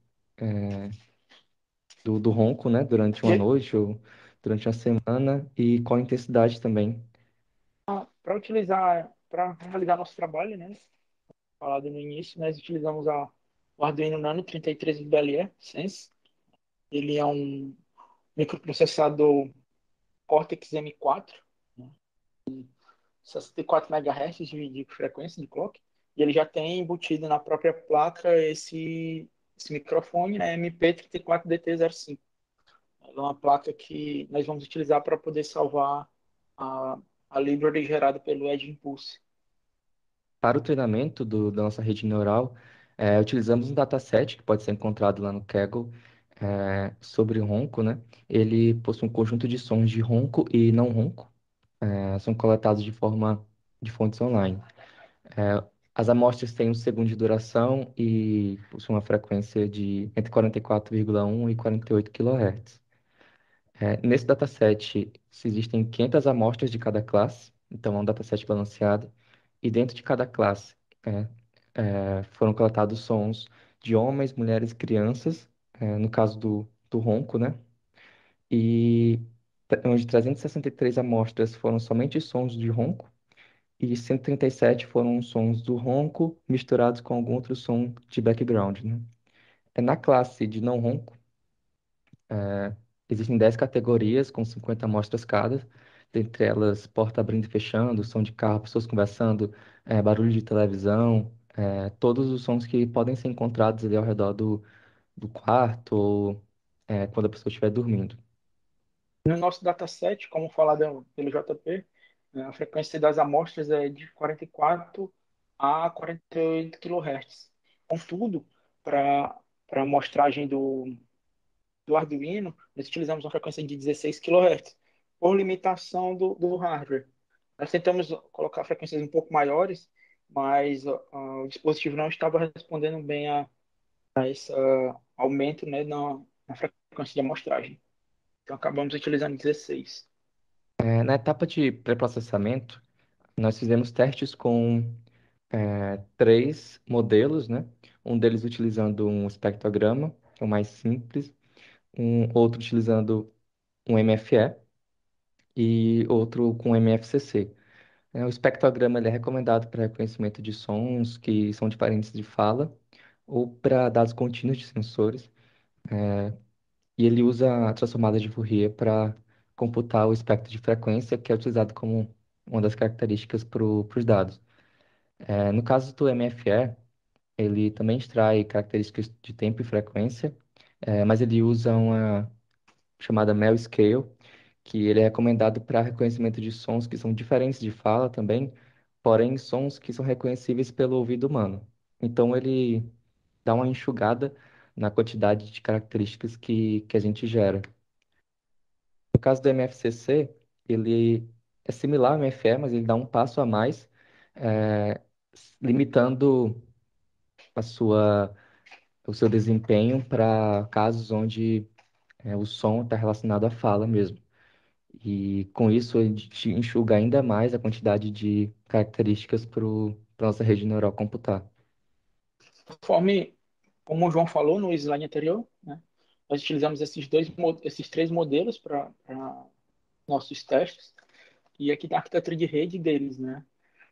do ronco, né, durante uma noite ou durante uma semana e qual a intensidade também. Para realizar nosso trabalho, né, falado no início, nós utilizamos o Arduino Nano 33BLE Sense. Ele é um microprocessador Cortex M4, né, 64 MHz de frequência de clock, e ele já tem embutido na própria placa esse microfone, né, MP34DT05. É uma placa que nós vamos utilizar para poder salvar a library gerada pelo Edge Impulse. Para o treinamento da nossa rede neural, utilizamos um dataset que pode ser encontrado lá no Kaggle sobre ronco, né? Ele possui um conjunto de sons de ronco e não ronco. São coletados de forma de fontes online. É, as amostras têm um segundo de duração e possuem uma frequência de entre 44,1 e 48 kHz. Nesse dataset, existem 500 amostras de cada classe, então é um dataset balanceado, e dentro de cada classe é, foram coletados sons de homens, mulheres, crianças, no caso do ronco, né? E onde 363 amostras foram somente sons de ronco, e 137 foram sons do ronco misturados com algum outro som de background, né? Na classe de não ronco, existem 10 categorias com 50 amostras cada, dentre elas porta abrindo e fechando, som de carro, pessoas conversando, barulho de televisão, todos os sons que podem ser encontrados ali ao redor do quarto ou quando a pessoa estiver dormindo. No nosso dataset, como falado pelo JP, a frequência das amostras é de 44 a 48 kHz. Contudo, para a amostragem do Arduino, nós utilizamos uma frequência de 16 kHz, por limitação do hardware. Nós tentamos colocar frequências um pouco maiores, mas o dispositivo não estava respondendo bem a esse aumento, né, na frequência de amostragem. Então acabamos utilizando 16. Na etapa de pré-processamento, nós fizemos testes com 3 modelos, né? Um deles utilizando um espectrograma, que é o mais simples, um outro utilizando um MFE e outro com MFCC. O espectrograma ele é recomendado para reconhecimento de sons que são diferentes de fala ou para dados contínuos de sensores, e ele usa a transformada de Fourier para computar o espectro de frequência, que é utilizado como uma das características para os dados. No caso do MFE, ele também extrai características de tempo e frequência, mas ele usa uma chamada Mel Scale, que ele é recomendado para reconhecimento de sons que são diferentes de fala também, porém sons que são reconhecíveis pelo ouvido humano. Então ele dá uma enxugada na quantidade de características que a gente gera. No caso do MFCC, ele é similar ao MFE, mas ele dá um passo a mais, eh, limitando a o seu desempenho para casos onde o som está relacionado à fala mesmo. E com isso a gente enxuga ainda mais a quantidade de características para a nossa rede neural computar. Conforme, como o João falou no slide anterior, né, nós utilizamos esses 3 modelos para nossos testes e aqui está a arquitetura de rede deles, né?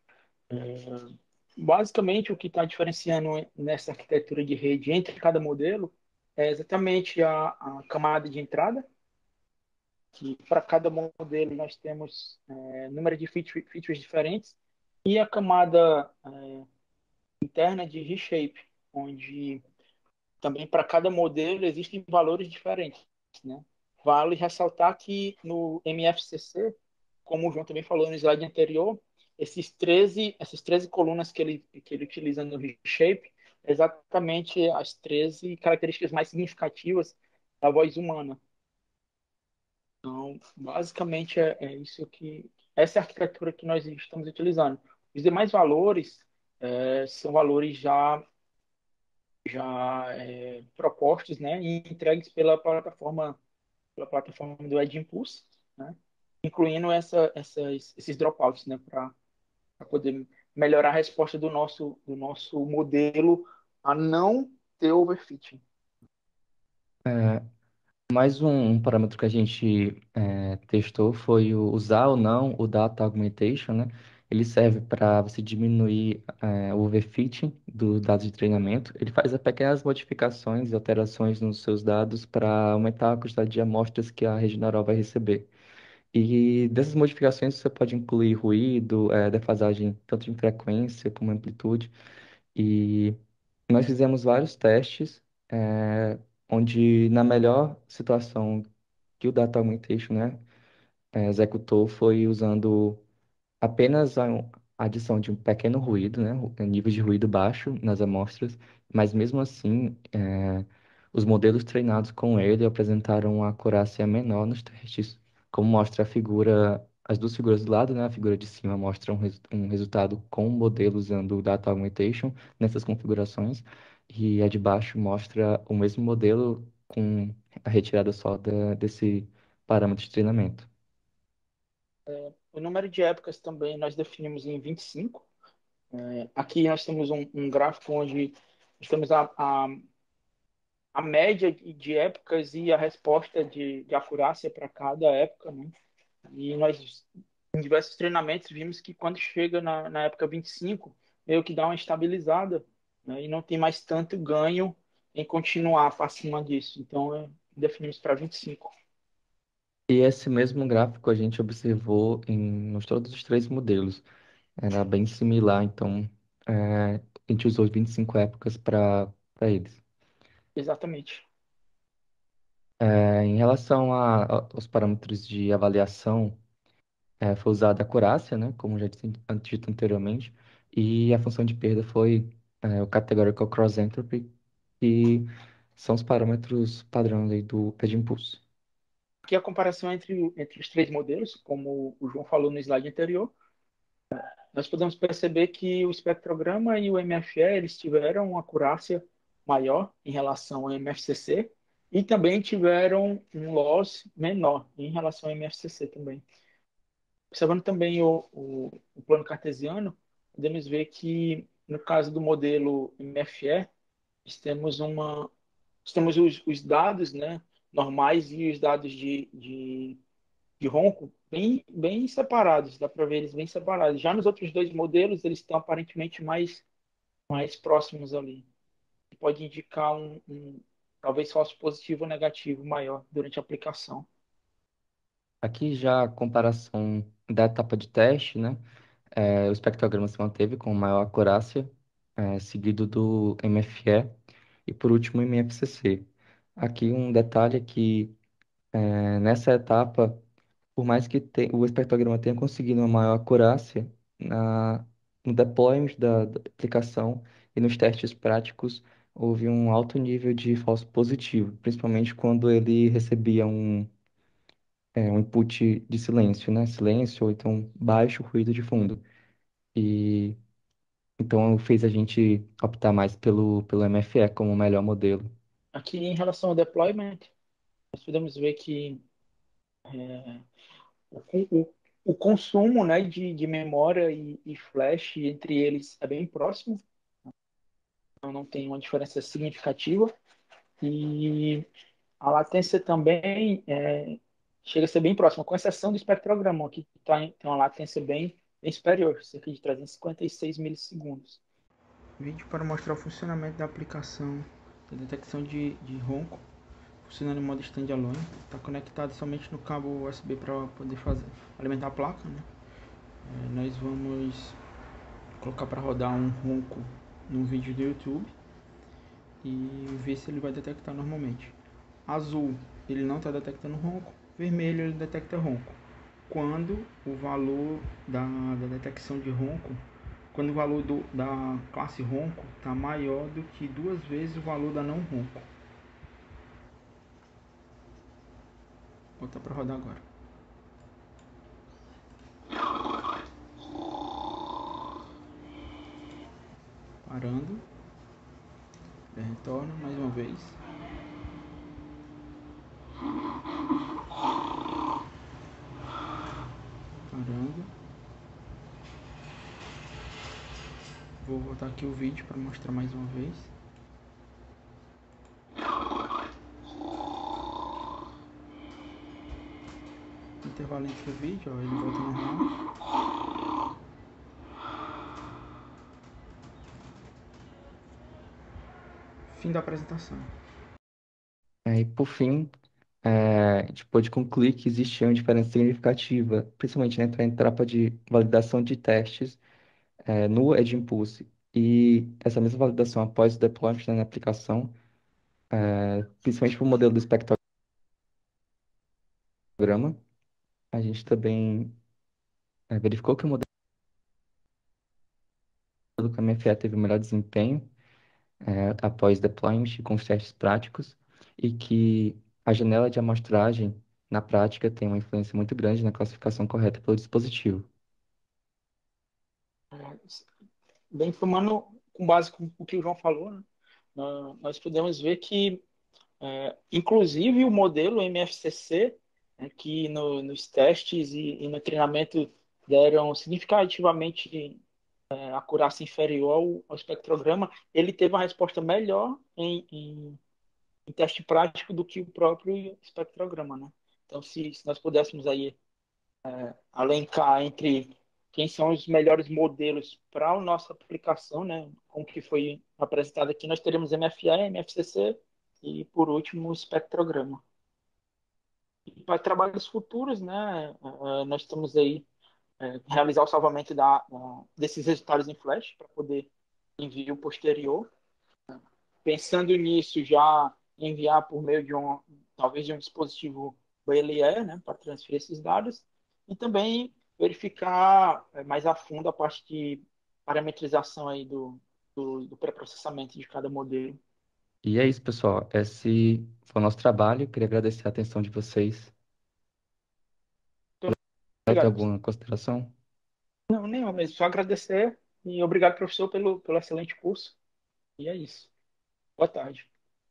Basicamente, o que está diferenciando nessa arquitetura de rede entre cada modelo é exatamente a camada de entrada, que para cada modelo nós temos número de features diferentes, e a camada interna de reshape, onde também para cada modelo existem valores diferentes, né? Vale ressaltar que no MFCC, como o João também falou no slide anterior, essas 13 colunas que ele utiliza no Reshape, é exatamente as 13 características mais significativas da voz humana. Então, basicamente, essa é a arquitetura que nós estamos utilizando. Os demais valores são valores já propostos, né, e entregues pela plataforma do Edge Impulse, né, incluindo esses dropouts, né, para poder melhorar a resposta do nosso modelo a não ter overfitting. Mais um parâmetro que a gente testou foi usar ou não o Data Augmentation, né? Ele serve para você diminuir o overfitting dos dados de treinamento. Ele faz pequenas modificações e alterações nos seus dados para aumentar a quantidade de amostras que a rede neural vai receber. E dessas modificações você pode incluir ruído, defasagem tanto em frequência como amplitude. E nós fizemos vários testes, onde na melhor situação que o Data Augmentation, né, executou foi usando apenas a adição de um pequeno ruído, né, nível de ruído baixo nas amostras, mas mesmo assim, os modelos treinados com ele apresentaram uma acurácia menor nos testes, como mostra a figura as duas figuras do lado, né? A figura de cima mostra um resultado com o modelo usando o Data Augmentation nessas configurações, e a de baixo mostra o mesmo modelo com a retirada só desse parâmetro de treinamento. O número de épocas também nós definimos em 25. Aqui nós temos um gráfico onde nós temos a média de épocas e a resposta de acurácia para cada época, né? E nós, em diversos treinamentos, vimos que quando chega na época 25, meio que dá uma estabilizada, né? E não tem mais tanto ganho em continuar para cima disso. Então, definimos para 25. E esse mesmo gráfico a gente observou nos todos os três modelos. Era bem similar, então a gente usou 25 épocas para eles. Exatamente. Em relação aos parâmetros de avaliação, foi usada a acurácia, né, como já dito anteriormente, e a função de perda foi o Categorical Cross Entropy, que são os parâmetros padrão aí do pé de impulso. Aqui a comparação entre os três modelos, como o João falou no slide anterior, nós podemos perceber que o espectrograma e o MFE eles tiveram uma acurácia maior em relação ao MFCC e também tiveram um loss menor em relação ao MFCC também. Observando também o plano cartesiano, podemos ver que no caso do modelo MFE, nós temos os dados, né, normais e os dados de ronco bem separados, dá para ver eles bem separados. Já nos outros dois modelos, eles estão aparentemente mais próximos ali. Pode indicar talvez falso positivo ou negativo maior durante a aplicação. Aqui já a comparação da etapa de teste, né? O espectrograma se manteve com maior acurácia, seguido do MFE e por último o MFCC. Aqui um detalhe é que nessa etapa, por mais que o espectrograma tenha conseguido uma maior acurácia no deployment da aplicação e nos testes práticos, houve um alto nível de falso positivo, principalmente quando ele recebia um input de silêncio, né? Silêncio ou então baixo ruído de fundo. E então fez a gente optar mais pelo MFE como o melhor modelo. Aqui em relação ao deployment, nós podemos ver que o consumo, né, de memória e flash entre eles é bem próximo, então não tem uma diferença significativa. E a latência também chega a ser bem próxima, com exceção do espectrograma, que tem uma latência bem superior, cerca de 356 milissegundos. Vídeo para mostrar o funcionamento da aplicação de detecção de ronco, funcionando em modo standalone. Está conectado somente no cabo USB para poder alimentar a placa, né? Nós vamos colocar para rodar um ronco num vídeo do YouTube e ver se ele vai detectar normalmente. Azul, ele não está detectando ronco. Vermelho, ele detecta ronco. Quando o valor da detecção de ronco, quando o valor da classe ronco está maior do que 2 vezes o valor da não ronco. Vou botar para rodar agora. Parando. Retorno mais uma vez. Parando. Vou voltar aqui o vídeo para mostrar mais uma vez. Intervalo entre o vídeo, ó, ele volta normal. Fim da apresentação. E por fim, a gente pôde concluir que existia uma diferença significativa, principalmente entre a etapa de validação de testes no Edge Impulse e essa mesma validação após o deployment, né, na aplicação, principalmente para o modelo do espectrograma. A gente também verificou que o modelo do KMFE teve o melhor desempenho após deployment com os testes práticos e que a janela de amostragem na prática, tem uma influência muito grande na classificação correta pelo dispositivo. Bem, formando com base com o que o João falou, né, nós podemos ver que, inclusive, o modelo MFCC, né, que nos testes e no treinamento deram significativamente acurácia inferior ao espectrograma, ele teve uma resposta melhor em teste prático do que o próprio espectrograma, né? Então, se nós pudéssemos aí alencar entre quem são os melhores modelos para a nossa aplicação, né, como que foi apresentado aqui, nós teremos MFA, MFCC e, por último, o espectrograma. E para trabalhos futuros, né, nós estamos aí realizar o salvamento desses resultados em flash para poder envio posterior. Pensando nisso, já enviar por meio de talvez de um dispositivo BLE, né, para transferir esses dados, e também verificar mais a fundo a parte de parametrização aí do pré-processamento de cada modelo. E é isso, pessoal. Esse foi o nosso trabalho. Queria agradecer a atenção de vocês. Vai ter alguma consideração? Não, nenhuma, mas só agradecer e obrigado, professor, pelo excelente curso. E é isso. Boa tarde.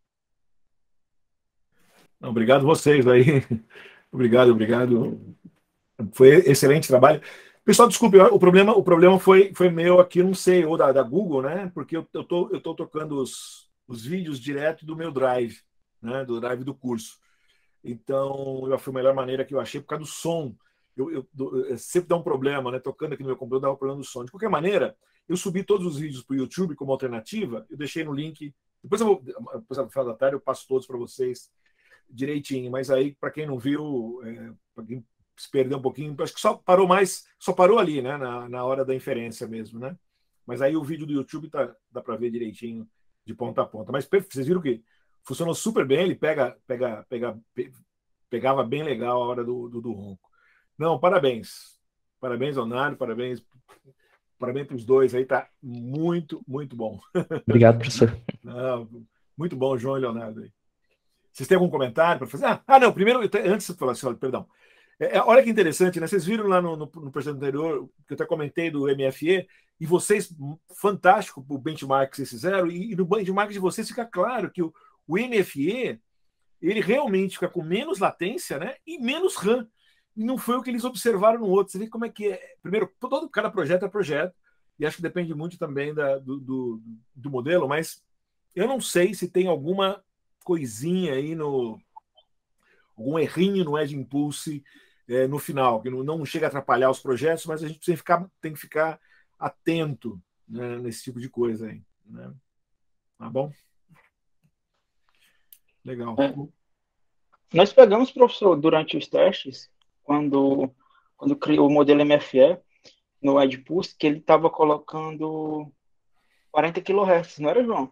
Não, obrigado vocês aí. Obrigado. Foi excelente trabalho. Pessoal, desculpe, o problema foi meu aqui, não sei, ou da Google, né? Porque eu tô tocando os vídeos direto do meu Drive, né? Do Drive do curso. Então, foi a melhor maneira que eu achei por causa do som. Eu sempre dá um problema, né? Tocando aqui no meu computador, dá um problema do som. De qualquer maneira, eu subi todos os vídeos para o YouTube como alternativa, eu deixei no link. Depois no final da tarde, eu passo todos para vocês direitinho. Mas aí, para quem não viu, para quem se perdeu um pouquinho, acho que só parou ali, né? Na hora da inferência mesmo, né? Mas aí o vídeo do YouTube dá para ver direitinho de ponta a ponta. Mas vocês viram que funcionou super bem, ele pegava bem legal a hora do ronco. Não, parabéns. Parabéns, Leonardo, parabéns para os dois aí, tá muito, muito bom. Obrigado, professor. Não, muito bom, João e Leonardo aí. Vocês têm algum comentário para fazer? Não, primeiro, antes de falar assim, perdão. Olha que interessante, né? Vocês viram lá no projeto anterior, que eu até comentei do MFE, e vocês, fantástico o benchmark que vocês fizeram, e no benchmark de vocês fica claro que o MFE, ele realmente fica com menos latência, né? E menos RAM. E não foi o que eles observaram no outro. Você vê como é que é. Primeiro, cada projeto é projeto, e acho que depende muito também do modelo, mas eu não sei se tem alguma coisinha aí algum errinho no Edge Impulse no final, que não chega a atrapalhar os projetos, mas a gente tem que ficar atento, né, nesse tipo de coisa aí, né? Tá bom? Legal. Nós pegamos, professor, durante os testes, quando criou o modelo MFE no Edge Impulse, que ele estava colocando 40 kHz, não era, João?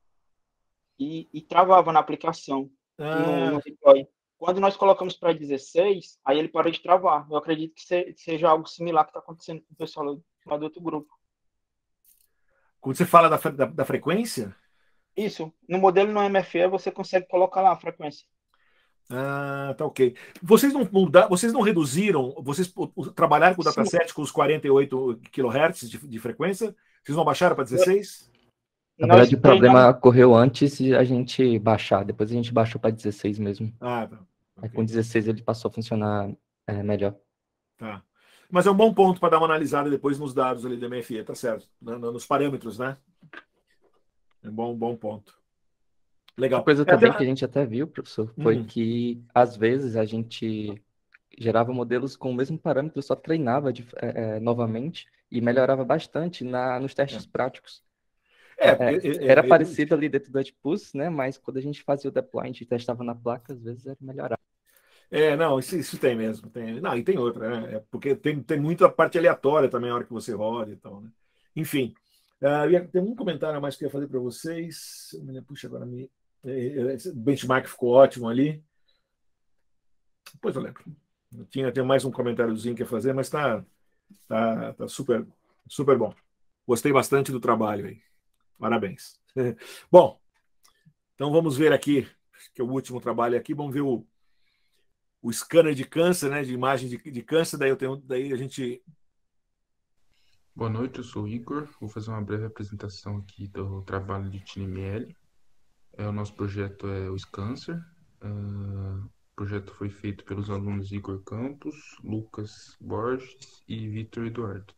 E travava na aplicação, no deploy. Quando nós colocamos para 16, aí ele parou de travar. Eu acredito que seja algo similar que está acontecendo com o pessoal lá do outro grupo. Quando você fala da frequência? Isso. No modelo no MFE você consegue colocar lá a frequência. Tá ok. Vocês não reduziram, vocês trabalharam com o dataset com os 48 kHz de frequência? Vocês não baixaram para 16? Na verdade, o problema ocorreu antes de a gente baixar, depois a gente baixou para 16 mesmo. Tá. Okay. Com 16 ele passou a funcionar melhor. Tá. Mas é um bom ponto para dar uma analisada depois nos dados ali do MFE, tá certo? Nos parâmetros, né? É um bom ponto. Legal. Uma coisa também que a gente até viu, professor, foi que às vezes a gente gerava modelos com o mesmo parâmetro, só treinava novamente e melhorava bastante nos testes práticos. Era parecido ali dentro do Edge Impulse, né? Mas quando a gente fazia o deploy, a gente testava na placa, às vezes era melhorar. Não, isso tem mesmo. Não, e tem outra, né? Porque tem muita parte aleatória também na hora que você roda e tal, né? Enfim, tem um comentário a mais que eu ia fazer para vocês. Puxa, agora esse benchmark ficou ótimo ali. Depois eu lembro. Tem mais um comentáriozinho que ia fazer, mas tá super, super bom. Gostei bastante do trabalho aí. Parabéns. Bom, então vamos ver aqui, que é o último trabalho aqui, vamos ver o scanner de câncer, né, de imagem de câncer. Daí a gente... Boa noite, eu sou o Igor. Vou fazer uma breve apresentação aqui do trabalho de TinyML. O nosso projeto é o Scancer. O projeto foi feito pelos alunos Igor Campos, Lucas Borges e Vitor Eduardo.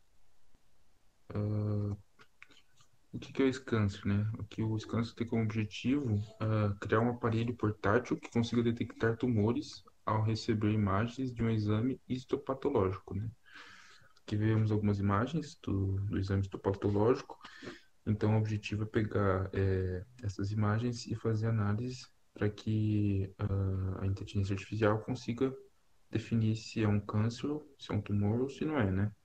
O que é o Scancer, né? Aqui o Scancer tem como objetivo criar um aparelho portátil que consiga detectar tumores ao receber imagens de um exame histopatológico, né? Aqui vemos algumas imagens do exame histopatológico. Então, o objetivo é pegar essas imagens e fazer análise para que a inteligência artificial consiga definir se é um câncer, se é um tumor ou se não é, né?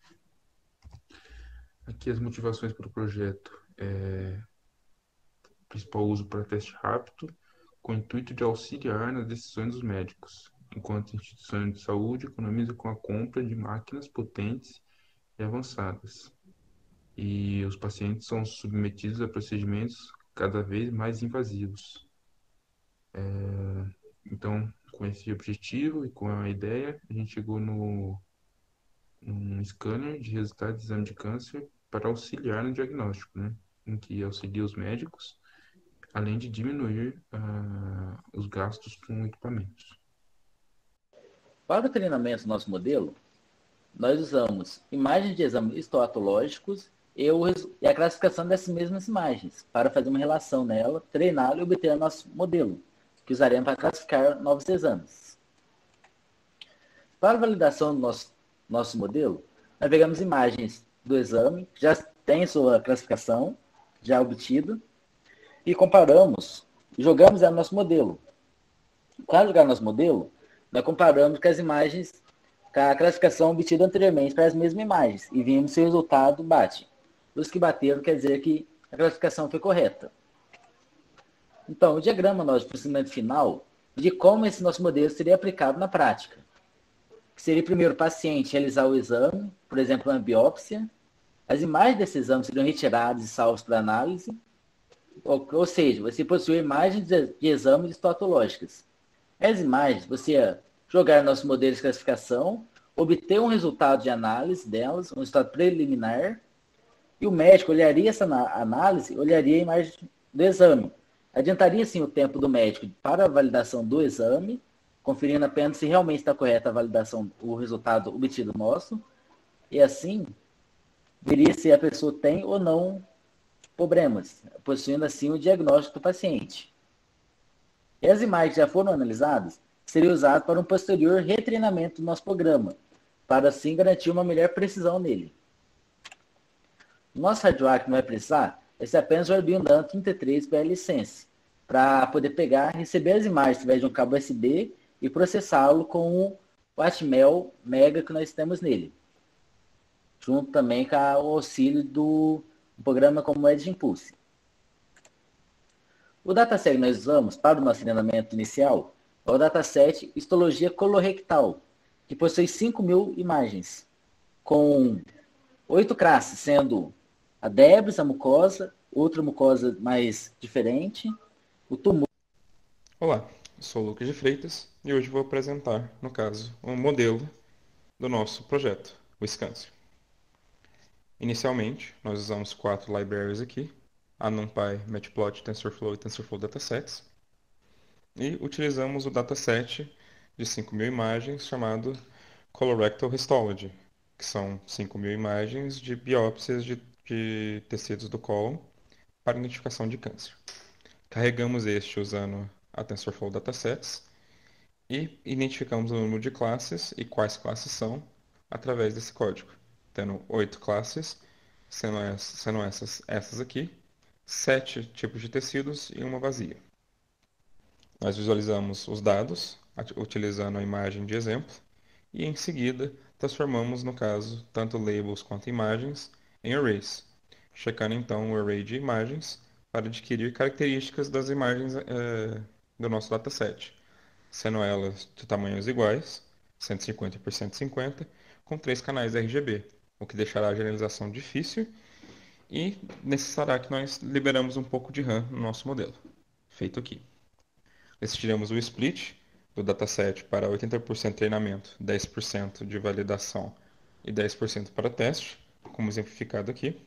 Aqui as motivações para o projeto. Principal uso para teste rápido, com o intuito de auxiliar nas decisões dos médicos, enquanto instituições de saúde economizam com a compra de máquinas potentes e avançadas. E os pacientes são submetidos a procedimentos cada vez mais invasivos. Então, com esse objetivo e com a ideia, a gente chegou num scanner de resultados de exame de câncer para auxiliar no diagnóstico, né? Em que auxilia os médicos, além de diminuir os gastos com equipamentos. Para o treinamento do nosso modelo, nós usamos imagens de exames histopatológicos e a classificação dessas mesmas imagens para fazer uma relação nela, treiná-la e obter nosso modelo, que usaremos para classificar novos exames. Para a validação do nosso modelo, nós pegamos imagens do exame, que já tem sua classificação, já obtida, e comparamos, jogamos ela no nosso modelo. Para jogar no nosso modelo, nós comparamos com as imagens, com a classificação obtida anteriormente para as mesmas imagens, e vimos se o resultado bate. Os que bateram quer dizer que a classificação foi correta. Então, o diagrama nosso de procedimento final de como esse nosso modelo seria aplicado na prática. Seria primeiro o paciente realizar o exame, por exemplo, uma biópsia. As imagens desse exame seriam retiradas e salvas para análise. Ou seja, você possui imagens de exames histopatológicas. As imagens, você ia jogar nosso modelo de classificação, obter um resultado de análise delas, um resultado preliminar, e o médico olharia essa análise, olharia a imagem do exame. Adiantaria, sim, o tempo do médico para a validação do exame, conferindo apenas se realmente está correta a validação, o resultado obtido nosso, e assim, veria se a pessoa tem ou não problemas, possuindo assim o diagnóstico do paciente. E as imagens que já foram analisadas seriam usadas para um posterior retreinamento do nosso programa, para assim garantir uma melhor precisão nele. O nosso hardware que não vai precisar vai ser apenas o Arduino Nano 33 BL-Sense, para poder pegar, receber as imagens através de um cabo USB e processá-lo com o Atmel Mega que nós temos nele, junto também com o auxílio do programa como o Edge Impulse. O dataset que nós usamos para o nosso treinamento inicial é o dataset Histologia Colorectal, que possui 5.000 imagens, com 8 classes, sendo a debris, a mucosa, outra mucosa mais diferente, o tumor. Olá, eu sou o Lucas de Freitas e hoje vou apresentar, no caso, um modelo do nosso projeto, o Scancer. Inicialmente, nós usamos 4 libraries aqui, a NumPy, Matplotlib, TensorFlow e TensorFlow Datasets, e utilizamos o dataset de 5.000 imagens chamado Colorectal Histology, que são 5.000 imagens de biópsias de tecidos do cólon para identificação de câncer. Carregamos este usando a TensorFlow Datasets e identificamos o número de classes e quais classes são através desse código, tendo 8 classes, sendo essas aqui, 7 tipos de tecidos e uma vazia. Nós visualizamos os dados utilizando a imagem de exemplo e em seguida transformamos, no caso, tanto labels quanto imagens em arrays, checando então o array de imagens para adquirir características das imagens do nosso dataset, sendo elas de tamanhos iguais, 150 por 150, com 3 canais RGB, o que deixará a generalização difícil e necessitará que nós liberamos um pouco de RAM no nosso modelo, feito aqui. Decidiremos o split do dataset para 80% treinamento, 10% de validação e 10% para teste, como exemplificado aqui.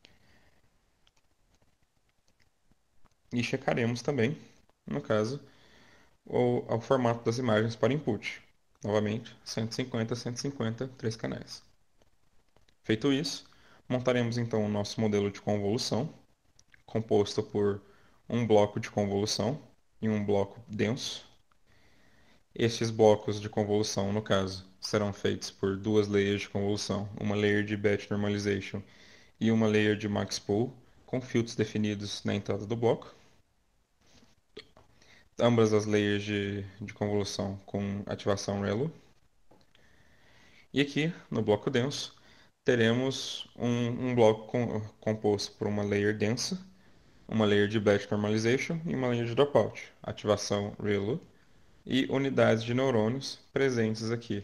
E checaremos também, no caso, o formato das imagens para input. Novamente, 150, 150, 3 canais. Feito isso, montaremos então o nosso modelo de convolução, composto por um bloco de convolução e um bloco denso. Estes blocos de convolução, no caso, serão feitos por duas layers de convolução, uma layer de batch normalization e uma layer de max pool, com filtros definidos na entrada do bloco. Ambas as layers de convolução com ativação ReLU. E aqui, no bloco denso, teremos um bloco composto por uma layer densa, uma layer de batch normalization e uma layer de dropout, ativação ReLU e unidades de neurônios presentes aqui.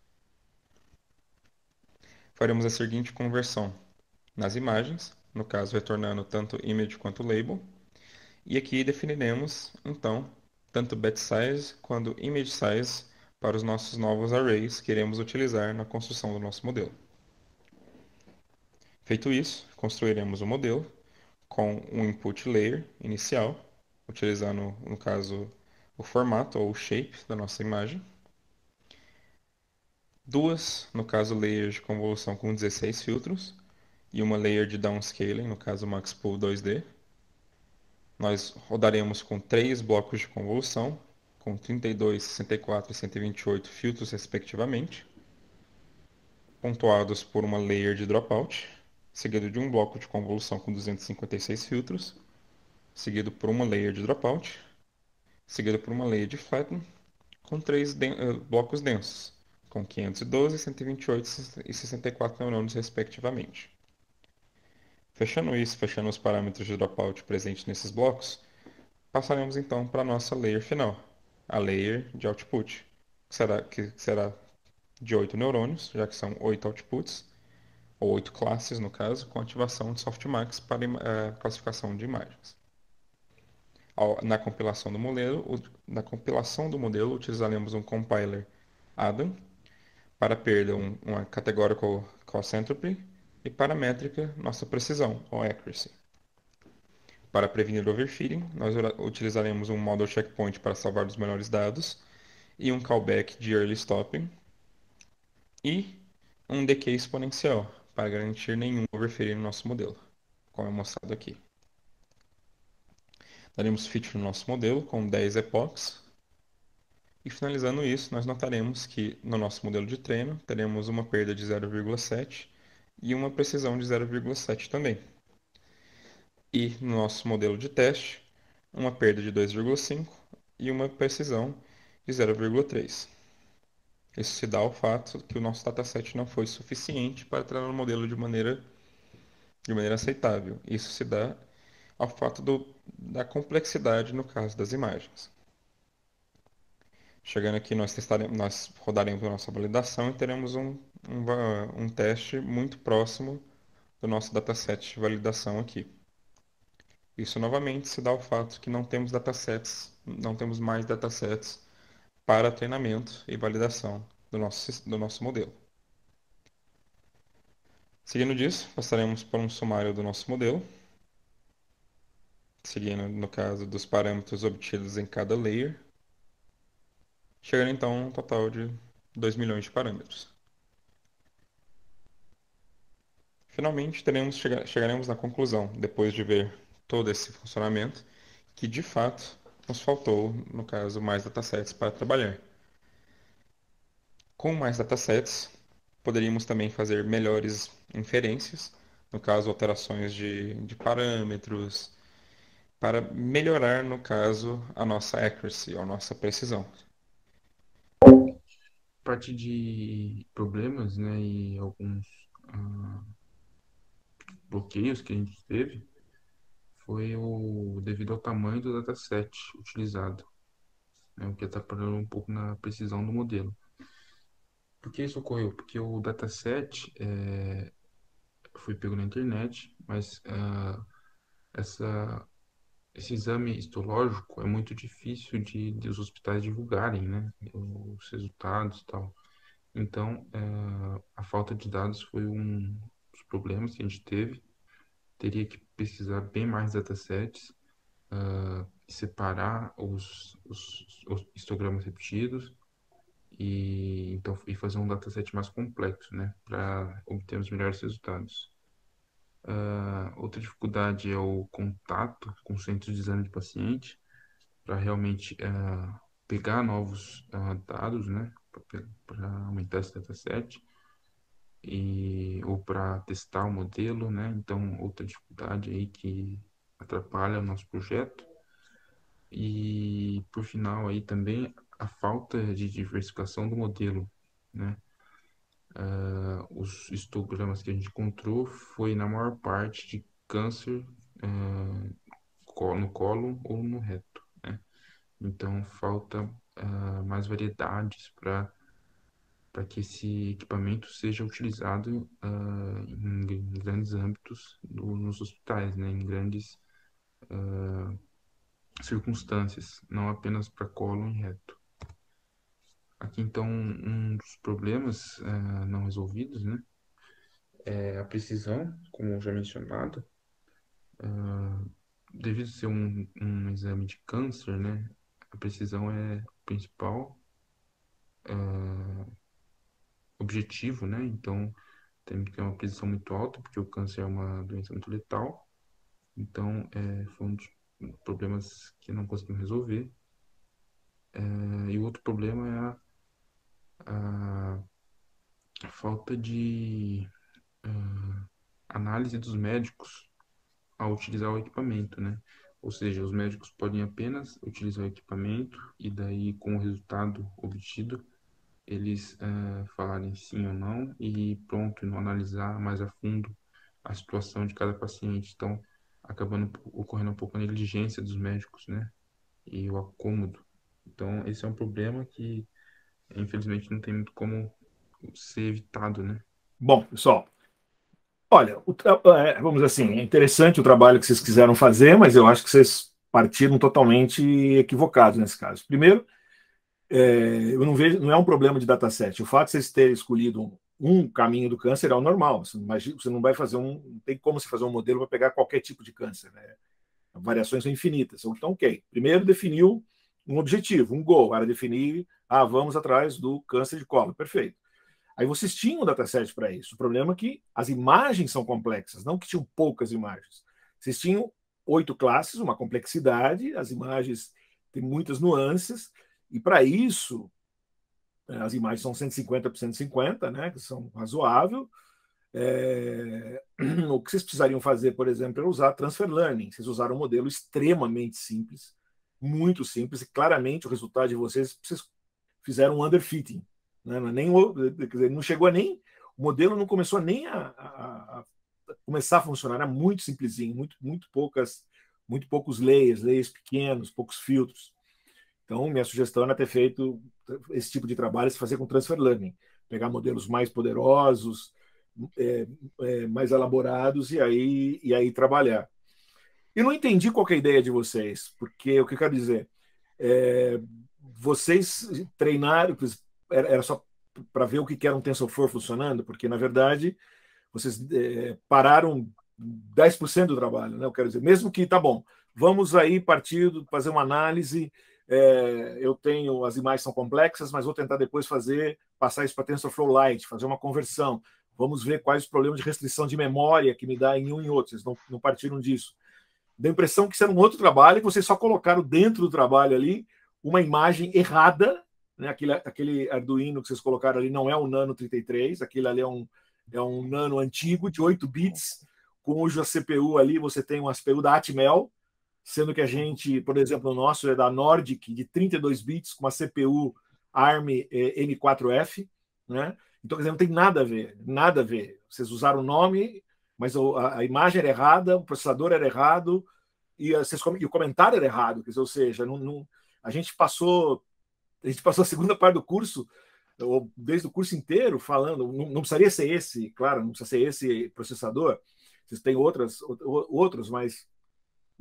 Faremos a seguinte conversão nas imagens, no caso retornando tanto image quanto label, e aqui definiremos, então, tanto batch size quanto image size para os nossos novos arrays que iremos utilizar na construção do nosso modelo. Feito isso, construiremos o modelo com um input layer inicial, utilizando, no caso, o formato ou o shape da nossa imagem. Duas, no caso, layers de convolução com 16 filtros e uma layer de downscaling, no caso, Max Pool 2D. Nós rodaremos com 3 blocos de convolução, com 32, 64 e 128 filtros, respectivamente, pontuados por uma layer de dropout, seguido de um bloco de convolução com 256 filtros, seguido por uma layer de dropout, seguido por uma layer de flatten, com 3 blocos densos, com 512, 128 e 64 neurônios, respectivamente. Fechando isso, fechando os parâmetros de dropout presentes nesses blocos, passaremos então para a nossa layer final, a layer de output, que será de 8 neurônios, já que são 8 outputs, ou 8 classes no caso, com ativação de softmax para classificação de imagens. Na compilação do modelo, utilizaremos um compiler Adam para perda uma categorical cost entropy e para métrica nossa precisão, ou accuracy. Para prevenir overfitting, nós utilizaremos um model checkpoint para salvar os melhores dados e um callback de early stopping e um decay exponencial para garantir nenhum overfitting no nosso modelo, como é mostrado aqui. Daremos fit no nosso modelo com 10 epochs. E finalizando isso, nós notaremos que no nosso modelo de treino teremos uma perda de 0,7 e uma precisão de 0,7 também. E no nosso modelo de teste, uma perda de 2,5 e uma precisão de 0,3. Isso se dá ao fato que o nosso dataset não foi suficiente para treinar o modelo de maneira aceitável. Isso se dá ao fato da complexidade no caso das imagens. Chegando aqui, nós rodaremos a nossa validação e teremos um teste muito próximo do nosso dataset de validação aqui. Isso novamente se dá ao fato que não temos mais datasets para treinamento e validação do nosso modelo. Seguindo disso, passaremos por um sumário do nosso modelo, seguindo no caso dos parâmetros obtidos em cada layer, chegando então a um total de 2 milhões de parâmetros. Finalmente, chegaremos na conclusão, depois de ver todo esse funcionamento, que de fato nos faltou, no caso, mais datasets para trabalhar. Com mais datasets, poderíamos também fazer melhores inferências, no caso, alterações de parâmetros, para melhorar, no caso, a nossa accuracy, a nossa precisão. Parte de problemas, né, e alguns bloqueios que a gente teve foi devido ao tamanho do dataset utilizado, né, o que atrapalhou um pouco na precisão do modelo. Por que isso ocorreu? Porque o dataset foi pego na internet, mas essa esse exame histológico é muito difícil de os hospitais divulgarem, né, os resultados e tal. Então, a falta de dados foi um dos problemas que a gente teve. Teria que pesquisar bem mais datasets, separar os histogramas repetidos e fazer um dataset mais complexo, né, para obter os melhores resultados. Outra dificuldade é o contato com centros de exame de paciente, para realmente pegar novos dados, né, para aumentar esse dataset, ou para testar o modelo, né? Então, outra dificuldade aí que atrapalha o nosso projeto. E, por final, aí também a falta de diversificação do modelo, né? Os histogramas que a gente encontrou foi, na maior parte, de câncer no cólon ou no reto, né? Então, falta mais variedades para que esse equipamento seja utilizado em grandes âmbitos nos hospitais, né? Em grandes circunstâncias, não apenas para cólon e reto. Aqui, então, um dos problemas não resolvidos, né? É a precisão, como já mencionado. Devido ser um exame de câncer, né? A precisão é o principal objetivo, né? Então, tem que ter uma precisão muito alta, porque o câncer é uma doença muito letal. Então, foi um dos problemas que não conseguimos resolver. E o outro problema é a falta de análise dos médicos ao utilizar o equipamento, né? Ou seja, os médicos podem apenas utilizar o equipamento e daí, com o resultado obtido, eles falarem sim ou não e pronto, e não analisar mais a fundo a situação de cada paciente. Então, acabando ocorrendo um pouco a negligência dos médicos, né? E o acômodo. Então, esse é um problema que, infelizmente, não tem muito como ser evitado, né? Bom, pessoal, olha, vamos dizer assim, é interessante o trabalho que vocês quiseram fazer, mas eu acho que vocês partiram totalmente equivocados nesse caso. Primeiro, eu não vejo, não é um problema de dataset. O fato de vocês terem escolhido um caminho do câncer é o normal. Você não vai fazer não tem como você fazer um modelo para pegar qualquer tipo de câncer, né? Variações são infinitas. Então, ok. Primeiro definiu um objetivo, um goal, era definir, vamos atrás do câncer de colo. Perfeito. Aí vocês tinham um dataset para isso. O problema é que as imagens são complexas, não que tinham poucas imagens. Vocês tinham 8 classes, uma complexidade, as imagens têm muitas nuances, e para isso, as imagens são 150 por 150, né, que são razoável. O que vocês precisariam fazer, por exemplo, é usar transfer learning. Vocês usaram um modelo extremamente simples, muito simples, e claramente o resultado de vocês fizeram um underfitting. Né? Quer dizer, não chegou a nem. O modelo não começou nem a começar a funcionar, era muito simplesinho, muito poucos layers pequenos, poucos filtros. Então, minha sugestão era ter feito esse tipo de trabalho, se fazer com transfer learning, pegar modelos mais poderosos, mais elaborados e aí trabalhar. Eu não entendi qual é a ideia de vocês, porque o que eu quero dizer, vocês treinaram, era só para ver o que era um TensorFlow funcionando, porque na verdade vocês pararam 10% do trabalho, né? Eu quero dizer, mesmo que tá bom, vamos aí fazer uma análise. Eu tenho, as imagens são complexas, mas vou tentar depois passar isso para TensorFlow Lite, fazer uma conversão. Vamos ver quais os problemas de restrição de memória que me dá em um e outro. Vocês não partiram disso. Deu a impressão que isso era um outro trabalho e vocês só colocaram dentro do trabalho ali uma imagem errada, né? Aquele Arduino que vocês colocaram ali não é um Nano 33, aquele ali é um Nano antigo de 8 bits, cujo a CPU ali você tem uma CPU da Atmel, sendo que a gente, por exemplo, o nosso é da Nordic, de 32 bits, com uma CPU ARM M4F, né? Então, quer dizer, não tem nada a ver, nada a ver. Vocês usaram o nome, mas a imagem era errada, o processador era errado, e o comentário era errado, quer dizer, ou seja, a gente passou a segunda parte do curso, ou desde o curso inteiro, falando, não precisaria ser esse, claro, não precisa ser esse processador, vocês têm outros, mas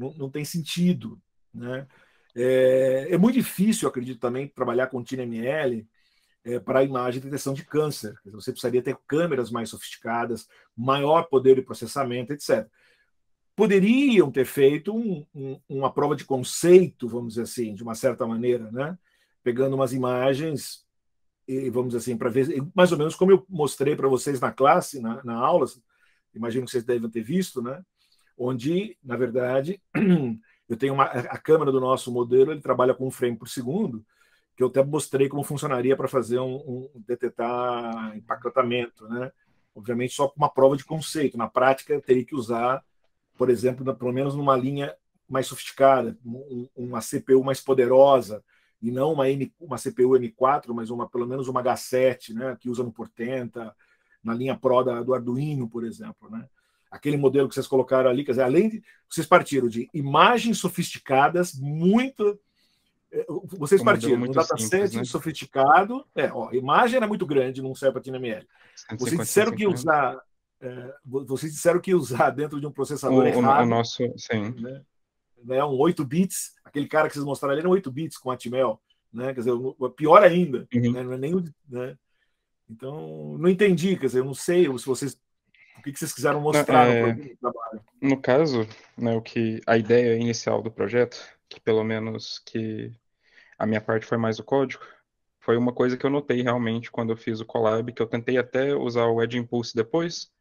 não tem sentido, né? É muito difícil, eu acredito também, trabalhar com TinyML para imagem de detecção de câncer. Você precisaria ter câmeras mais sofisticadas, maior poder de processamento, etc. Poderiam ter feito uma prova de conceito, vamos dizer assim, de uma certa maneira, né? Pegando umas imagens, e vamos dizer assim, para ver, mais ou menos como eu mostrei para vocês na classe, na aula, imagino que vocês devem ter visto, né? Onde, na verdade, eu tenho a câmera do nosso modelo, ele trabalha com 1 frame por segundo, que eu até mostrei como funcionaria para fazer detectar empacotamento, né? Obviamente só com uma prova de conceito. Na prática, eu teria que usar, por exemplo, pelo menos numa linha mais sofisticada, uma CPU mais poderosa, e não uma CPU M4, mas pelo menos uma H7, né? Que usa no Portenta, na linha Pro do Arduino, por exemplo, né? Aquele modelo que vocês colocaram ali, quer dizer, além de vocês partiram de imagens sofisticadas, muito. Vocês partiram um dataset né? sofisticado. A imagem era muito grande, não serve para TinyML. Vocês disseram que usar. Vocês disseram que usar dentro de um processador errado. O nosso, sim. Né, um 8 bits, aquele cara que vocês mostraram ali era 8 bits com Atmel, né? Quer dizer, pior ainda. Né, não é nem, né? Então, não entendi, quer dizer, eu não sei se vocês. O que vocês quiseram mostrar no trabalho? No caso, né, a ideia inicial do projeto, que pelo menos que a minha parte foi mais o código, foi uma coisa que eu notei realmente quando eu fiz o Colab, que eu tentei até usar o Edge Impulse depois,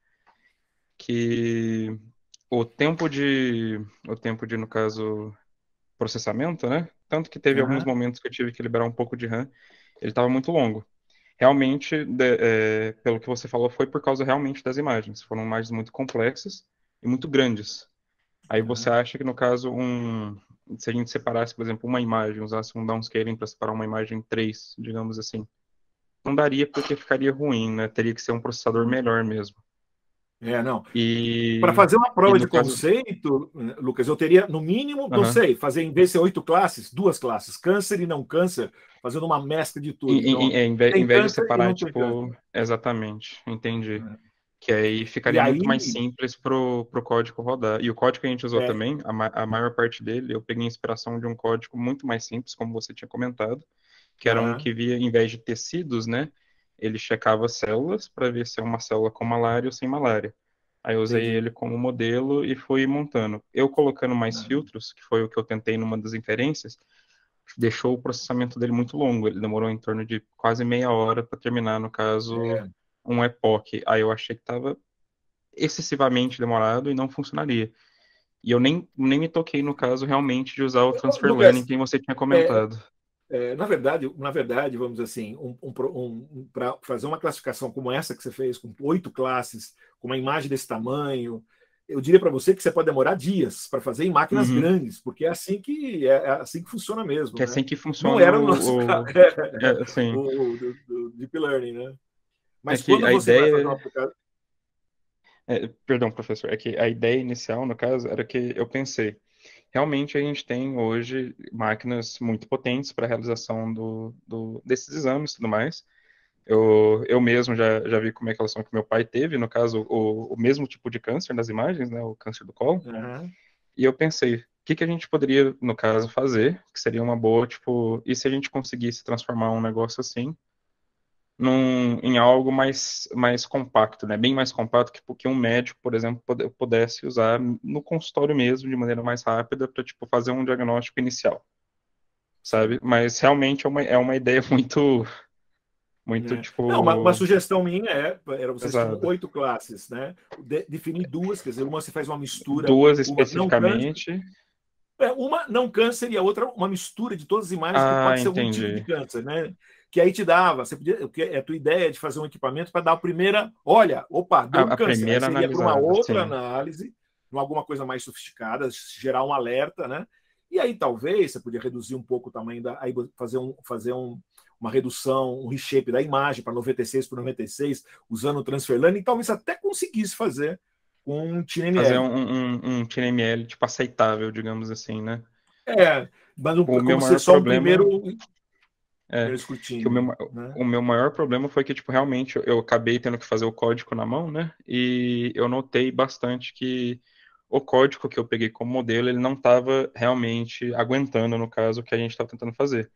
que o tempo de, no caso, processamento, né? Tanto que teve alguns momentos que eu tive que liberar um pouco de RAM, ele estava muito longo. Realmente, pelo que você falou, foi por causa realmente das imagens. Foram imagens muito complexas e muito grandes. Aí você acha que, no caso, se a gente separasse, por exemplo, uma imagem, usasse um downscaling para separar uma imagem em 3, digamos assim, não daria porque ficaria ruim, né? Teria que ser um processador melhor mesmo. Não. Para fazer uma prova de conceito, Lucas, eu teria, no mínimo, não sei, fazer, em vez de ser 8 classes, 2 classes, câncer e não câncer, fazendo uma mescla de tudo. Em vez de separar, tipo, exatamente, entendi. Que aí ficaria muito mais simples pro código rodar. E o código que a gente usou também, a maior parte dele, eu peguei inspiração de um código muito mais simples, como você tinha comentado, que era um que via, em vez de tecidos, né, ele checava células para ver se é uma célula com malária ou sem malária. Aí eu usei ele como modelo e fui montando. Eu colocando mais filtros, que foi o que eu tentei numa das inferências, deixou o processamento dele muito longo. Ele demorou em torno de quase meia hora para terminar, no caso, um epoch. Aí eu achei que estava excessivamente demorado e não funcionaria. E eu nem me toquei, no caso, realmente, de usar o Transfer Learning que você tinha comentado. Na verdade, vamos dizer assim, para fazer uma classificação como essa que você fez, com 8 classes, com uma imagem desse tamanho, eu diria para você que você pode demorar dias para fazer em máquinas grandes, porque é assim que funciona mesmo. Que é assim que funciona. Não era o nosso do Deep Learning, né? Mas quando você vai fazer uma aplicação. Perdão, professor, é que a ideia inicial, no caso, era que eu pensei, realmente a gente tem hoje máquinas muito potentes para a realização desses exames e tudo mais. Eu mesmo já vi como é que elas são que meu pai teve, no caso, o mesmo tipo de câncer nas imagens, né, o câncer do colo. E eu pensei, o que a gente poderia, no caso, fazer, que seria uma boa, tipo, e se a gente conseguisse transformar um negócio assim em algo mais compacto, né? Bem mais compacto que um médico, por exemplo, pudesse usar no consultório mesmo, de maneira mais rápida, para tipo, fazer um diagnóstico inicial, sabe? Mas realmente é uma ideia muito tipo... Não, uma sugestão minha era vocês com 8 classes, né? Definir 2, quer dizer, uma você faz uma mistura... 2 especificamente... Uma não câncer e a outra uma mistura de todas as imagens que pode ser algum tipo de câncer, né? Que aí te dava, a tua ideia de fazer um equipamento para dar a primeira, deu um câncer. Aí seria para uma outra análise, alguma coisa mais sofisticada, gerar um alerta, né? E aí talvez você podia reduzir um pouco o tamanho aí fazer uma redução, um reshape da imagem para 96 por 96, usando o Transfer Learning, talvez até conseguisse fazer com um TinyML. Fazer um TinyML tipo aceitável, digamos assim, né? Mas como ser só problema... o primeiro escrutínio. O meu maior problema foi que, tipo, realmente eu acabei tendo que fazer o código na mão, né? E eu notei bastante que o código que eu peguei como modelo, ele não estava realmente aguentando, no caso, o que a gente estava tentando fazer.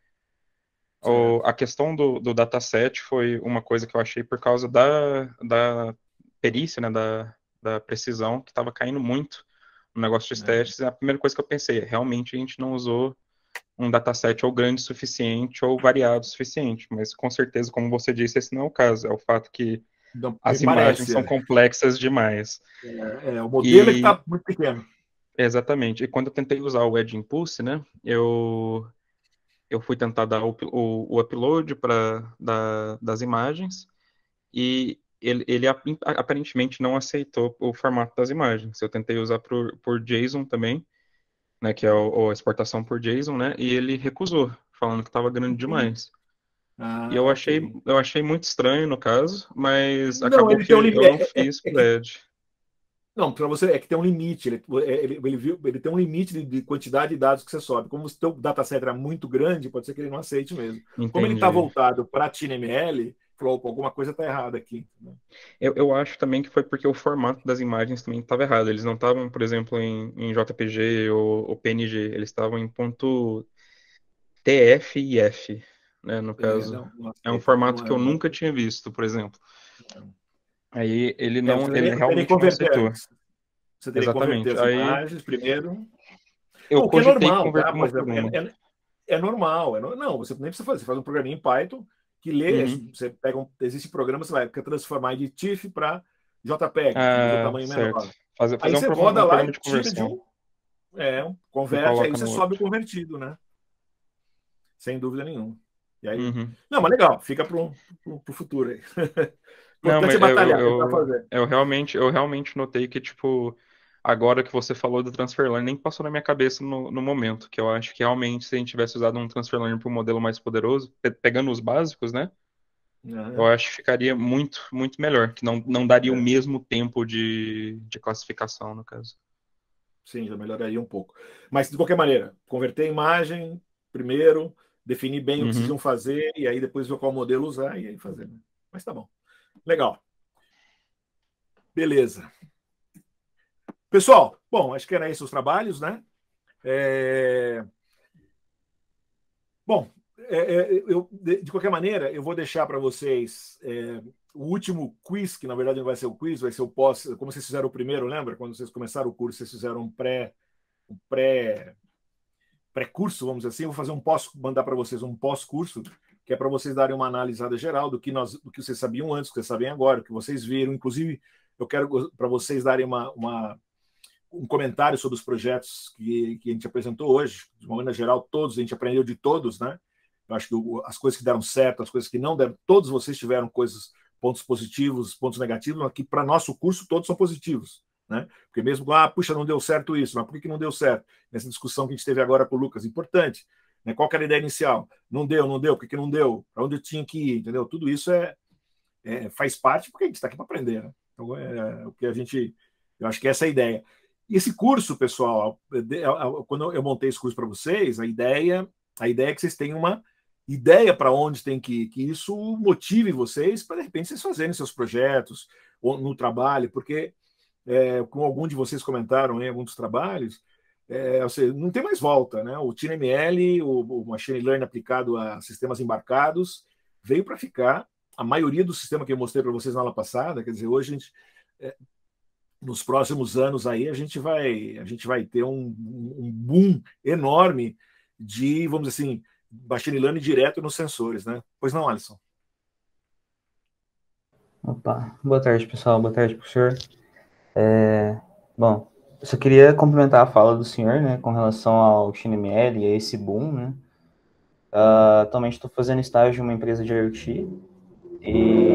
A questão do dataset foi uma coisa que eu achei por causa da perícia, né, da precisão, que estava caindo muito no negócio dos testes. E a primeira coisa que eu pensei é, realmente a gente não usou um dataset ou grande o suficiente ou variado o suficiente. Mas, com certeza, como você disse, esse não é o caso. É o fato que Não, as me imagens parece, são complexas demais. o modelo é que está muito pequeno. Exatamente. E quando eu tentei usar o Edge Impulse, né, eu fui tentar dar o upload das imagens e ele aparentemente não aceitou o formato das imagens. Eu tentei usar por JSON também, né, que é a exportação por JSON, né, e ele recusou, falando que estava grande demais. E eu achei muito estranho no caso, mas Não, acabou ele que tem um eu limite. não fiz pro Edge. Não, para você é que tem um limite. Ele tem um limite de quantidade de dados que você sobe. Como o seu dataset era muito grande, pode ser que ele não aceite mesmo. Como ele está Entendi. voltado para TinyML, falou, alguma coisa está errada aqui. Eu acho também que foi porque o formato das imagens também estava errado. Eles não estavam, por exemplo, em JPG ou PNG. Eles estavam em ponto TF e F, né, no caso. Não É um aceita. formato que eu nunca tinha visto, por exemplo. Aí ele Você teria realmente não converter aceitou. antes. Você teria que converter Exatamente. as Aí imagens primeiro. eu O que é cogitei normal, tá? converter Por uma por exemplo, uma. é normal. Não, você nem precisa fazer. Você faz um programinha em Python que lê. Uhum. Você pega existe programa, você vai transformar de TIFF para JPEG, que usa Ah, tamanho certo. menor. Fazer Aí você um roda lá programa e de tira de conversão. E converte, aí coloca você no sobe o outro. convertido, né? Sem dúvida nenhuma. E aí, Uhum. não, mas legal, fica para o futuro aí. O Não, importante mas é batalhar, tentar fazer. eu realmente notei que, tipo, agora que você falou do transfer learning, nem passou na minha cabeça no momento, que eu acho que realmente se a gente tivesse usado um transfer learning para um modelo mais poderoso, pegando os básicos, né, eu acho que ficaria muito, muito melhor, que não daria o mesmo tempo de classificação, no caso. Sim, já melhoraria um pouco. Mas, de qualquer maneira, converter a imagem primeiro, definir bem o que vocês Uhum. vão fazer, e aí depois ver qual modelo usar e aí fazer. Né? Mas tá bom. Legal. Beleza. Pessoal, bom, acho que eram esses os trabalhos, né? Bom, de qualquer maneira, eu vou deixar para vocês o último quiz, que na verdade não vai ser o quiz, vai ser o pós, como vocês fizeram o primeiro, lembra? Quando vocês começaram o curso, vocês fizeram um pré-curso, vamos dizer assim. Eu vou fazer mandar para vocês um pós-curso, que é para vocês darem uma analisada geral do que vocês sabiam antes, do que vocês sabem agora, do que vocês viram. Inclusive, eu quero para vocês darem um comentário sobre os projetos que a gente apresentou hoje. De uma maneira geral, todos, a gente aprendeu de todos, né? Eu acho que as coisas que deram certo, as coisas que não deram, todos vocês tiveram pontos positivos, pontos negativos, aqui para nosso curso todos são positivos, né? Porque mesmo, puxa, não deu certo isso, mas por que não deu certo? Nessa discussão que a gente teve agora com o Lucas, importante, né? Qual que era a ideia inicial? Não deu, por que não deu? Para onde eu tinha que ir, entendeu? Tudo isso faz parte, porque a gente está aqui para aprender, né? Então, o que eu acho que essa é a ideia. E esse curso, pessoal, quando eu montei esse curso para vocês, a ideia é que vocês tenham uma ideia para onde tem que ir, que isso motive vocês para, de repente, vocês fazerem seus projetos ou no trabalho, porque, como algum de vocês comentaram em alguns dos trabalhos, não tem mais volta, né? O TinyML, o Machine Learning aplicado a sistemas embarcados, veio para ficar. A maioria do sistema que eu mostrei para vocês na aula passada, quer dizer, hoje a gente... nos próximos anos aí a gente vai ter um boom enorme de, vamos dizer assim, machine learning direto nos sensores, né? Pois não, Alisson? Opa, boa tarde, pessoal. Boa tarde, professor. Bom, eu só queria complementar a fala do senhor, né, com relação ao XML e a esse boom, né? Atualmente estou fazendo estágio em uma empresa de IoT e...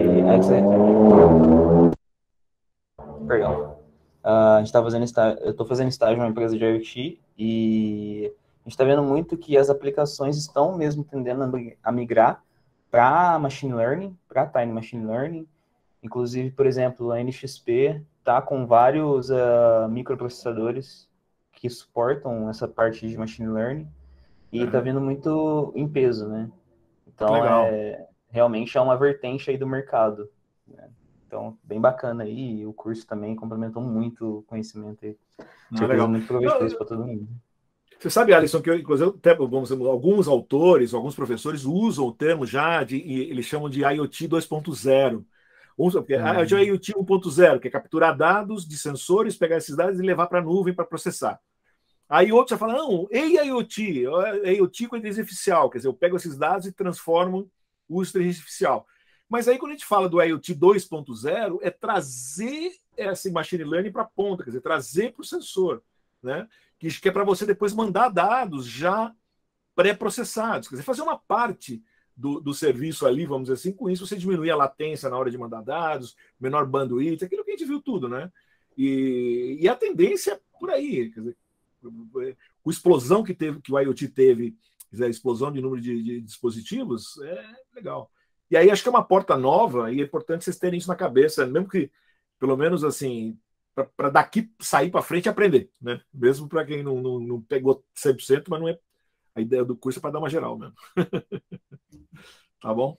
Perdão. A gente tá fazendo eu estou fazendo estágio em uma empresa de IoT e a gente está vendo muito que as aplicações estão mesmo tendendo a migrar para Machine Learning, para Tiny Machine Learning. Inclusive, por exemplo, a NXP está com vários microprocessadores que suportam essa parte de Machine Learning e está vindo muito em peso, né? Então, Legal. realmente é uma vertente aí do mercado, né? Então, bem bacana aí, e o curso também complementou muito o conhecimento aí. Legal. Muito proveitoso para todo mundo. Você sabe, Alisson, que inclusive, alguns autores, alguns professores usam o termo já, eles chamam de IoT 2.0. Já IoT 1.0, que é capturar dados de sensores, pegar esses dados e levar para a nuvem para processar. Aí outros já falam, não, AIoT, IoT com inteligência artificial, quer dizer, eu pego esses dados e transformo o uso de inteligência artificial. Mas aí quando a gente fala do IoT 2.0, é trazer esse machine learning para a ponta, quer dizer, trazer para o sensor, né? Que é para você depois mandar dados já pré-processados, quer dizer, fazer uma parte do serviço ali, vamos dizer assim, com isso você diminuir a latência na hora de mandar dados, menor bandwidth, aquilo que a gente viu tudo, né? E a tendência é por aí, quer dizer, a explosão que o IoT teve, a explosão de número de dispositivos, é legal. E aí acho que é uma porta nova e é importante vocês terem isso na cabeça, mesmo que, pelo menos assim, para daqui sair para frente e aprender, né? Mesmo para quem não pegou 100%, mas não é a ideia do curso é para dar uma geral mesmo. Tá bom?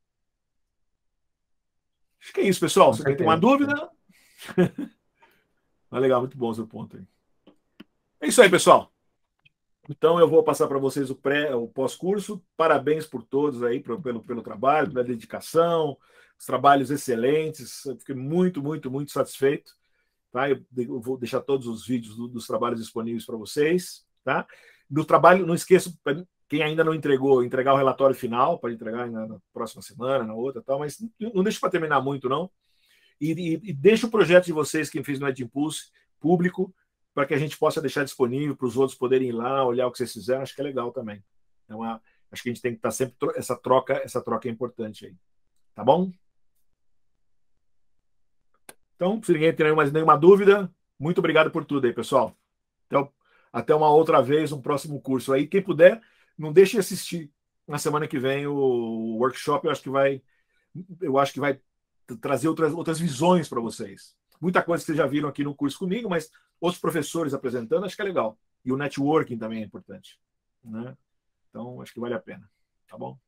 Acho que é isso, pessoal. Se alguém tem uma dúvida... Mas legal, muito bom o seu ponto aí. É isso aí, pessoal. Então eu vou passar para vocês o pós-curso. Parabéns por todos aí pelo trabalho, pela dedicação, os trabalhos excelentes. Eu fiquei muito, muito, muito satisfeito. Tá? Eu vou deixar todos os vídeos dos trabalhos disponíveis para vocês. Tá? Do trabalho, não esqueça, quem ainda não entregou, entregar o relatório final, para entregar na próxima semana, na outra, tal, mas não deixe para terminar muito, não. E deixe o projeto de vocês, quem fez no EdImpulse, público, para que a gente possa deixar disponível para os outros poderem ir lá, olhar o que vocês fizeram, acho que é legal também. Então, acho que a gente tem que estar sempre... Essa troca é importante aí. Tá bom? Então, se ninguém tem mais nenhuma dúvida, muito obrigado por tudo aí, pessoal. Até uma outra vez, um próximo curso aí. Quem puder, não deixe de assistir na semana que vem o workshop. Eu acho que vai trazer outras visões para vocês. Muita coisa que vocês já viram aqui no curso comigo, mas outros professores apresentando, acho que é legal. E o networking também é importante, né? Então, acho que vale a pena. Tá bom?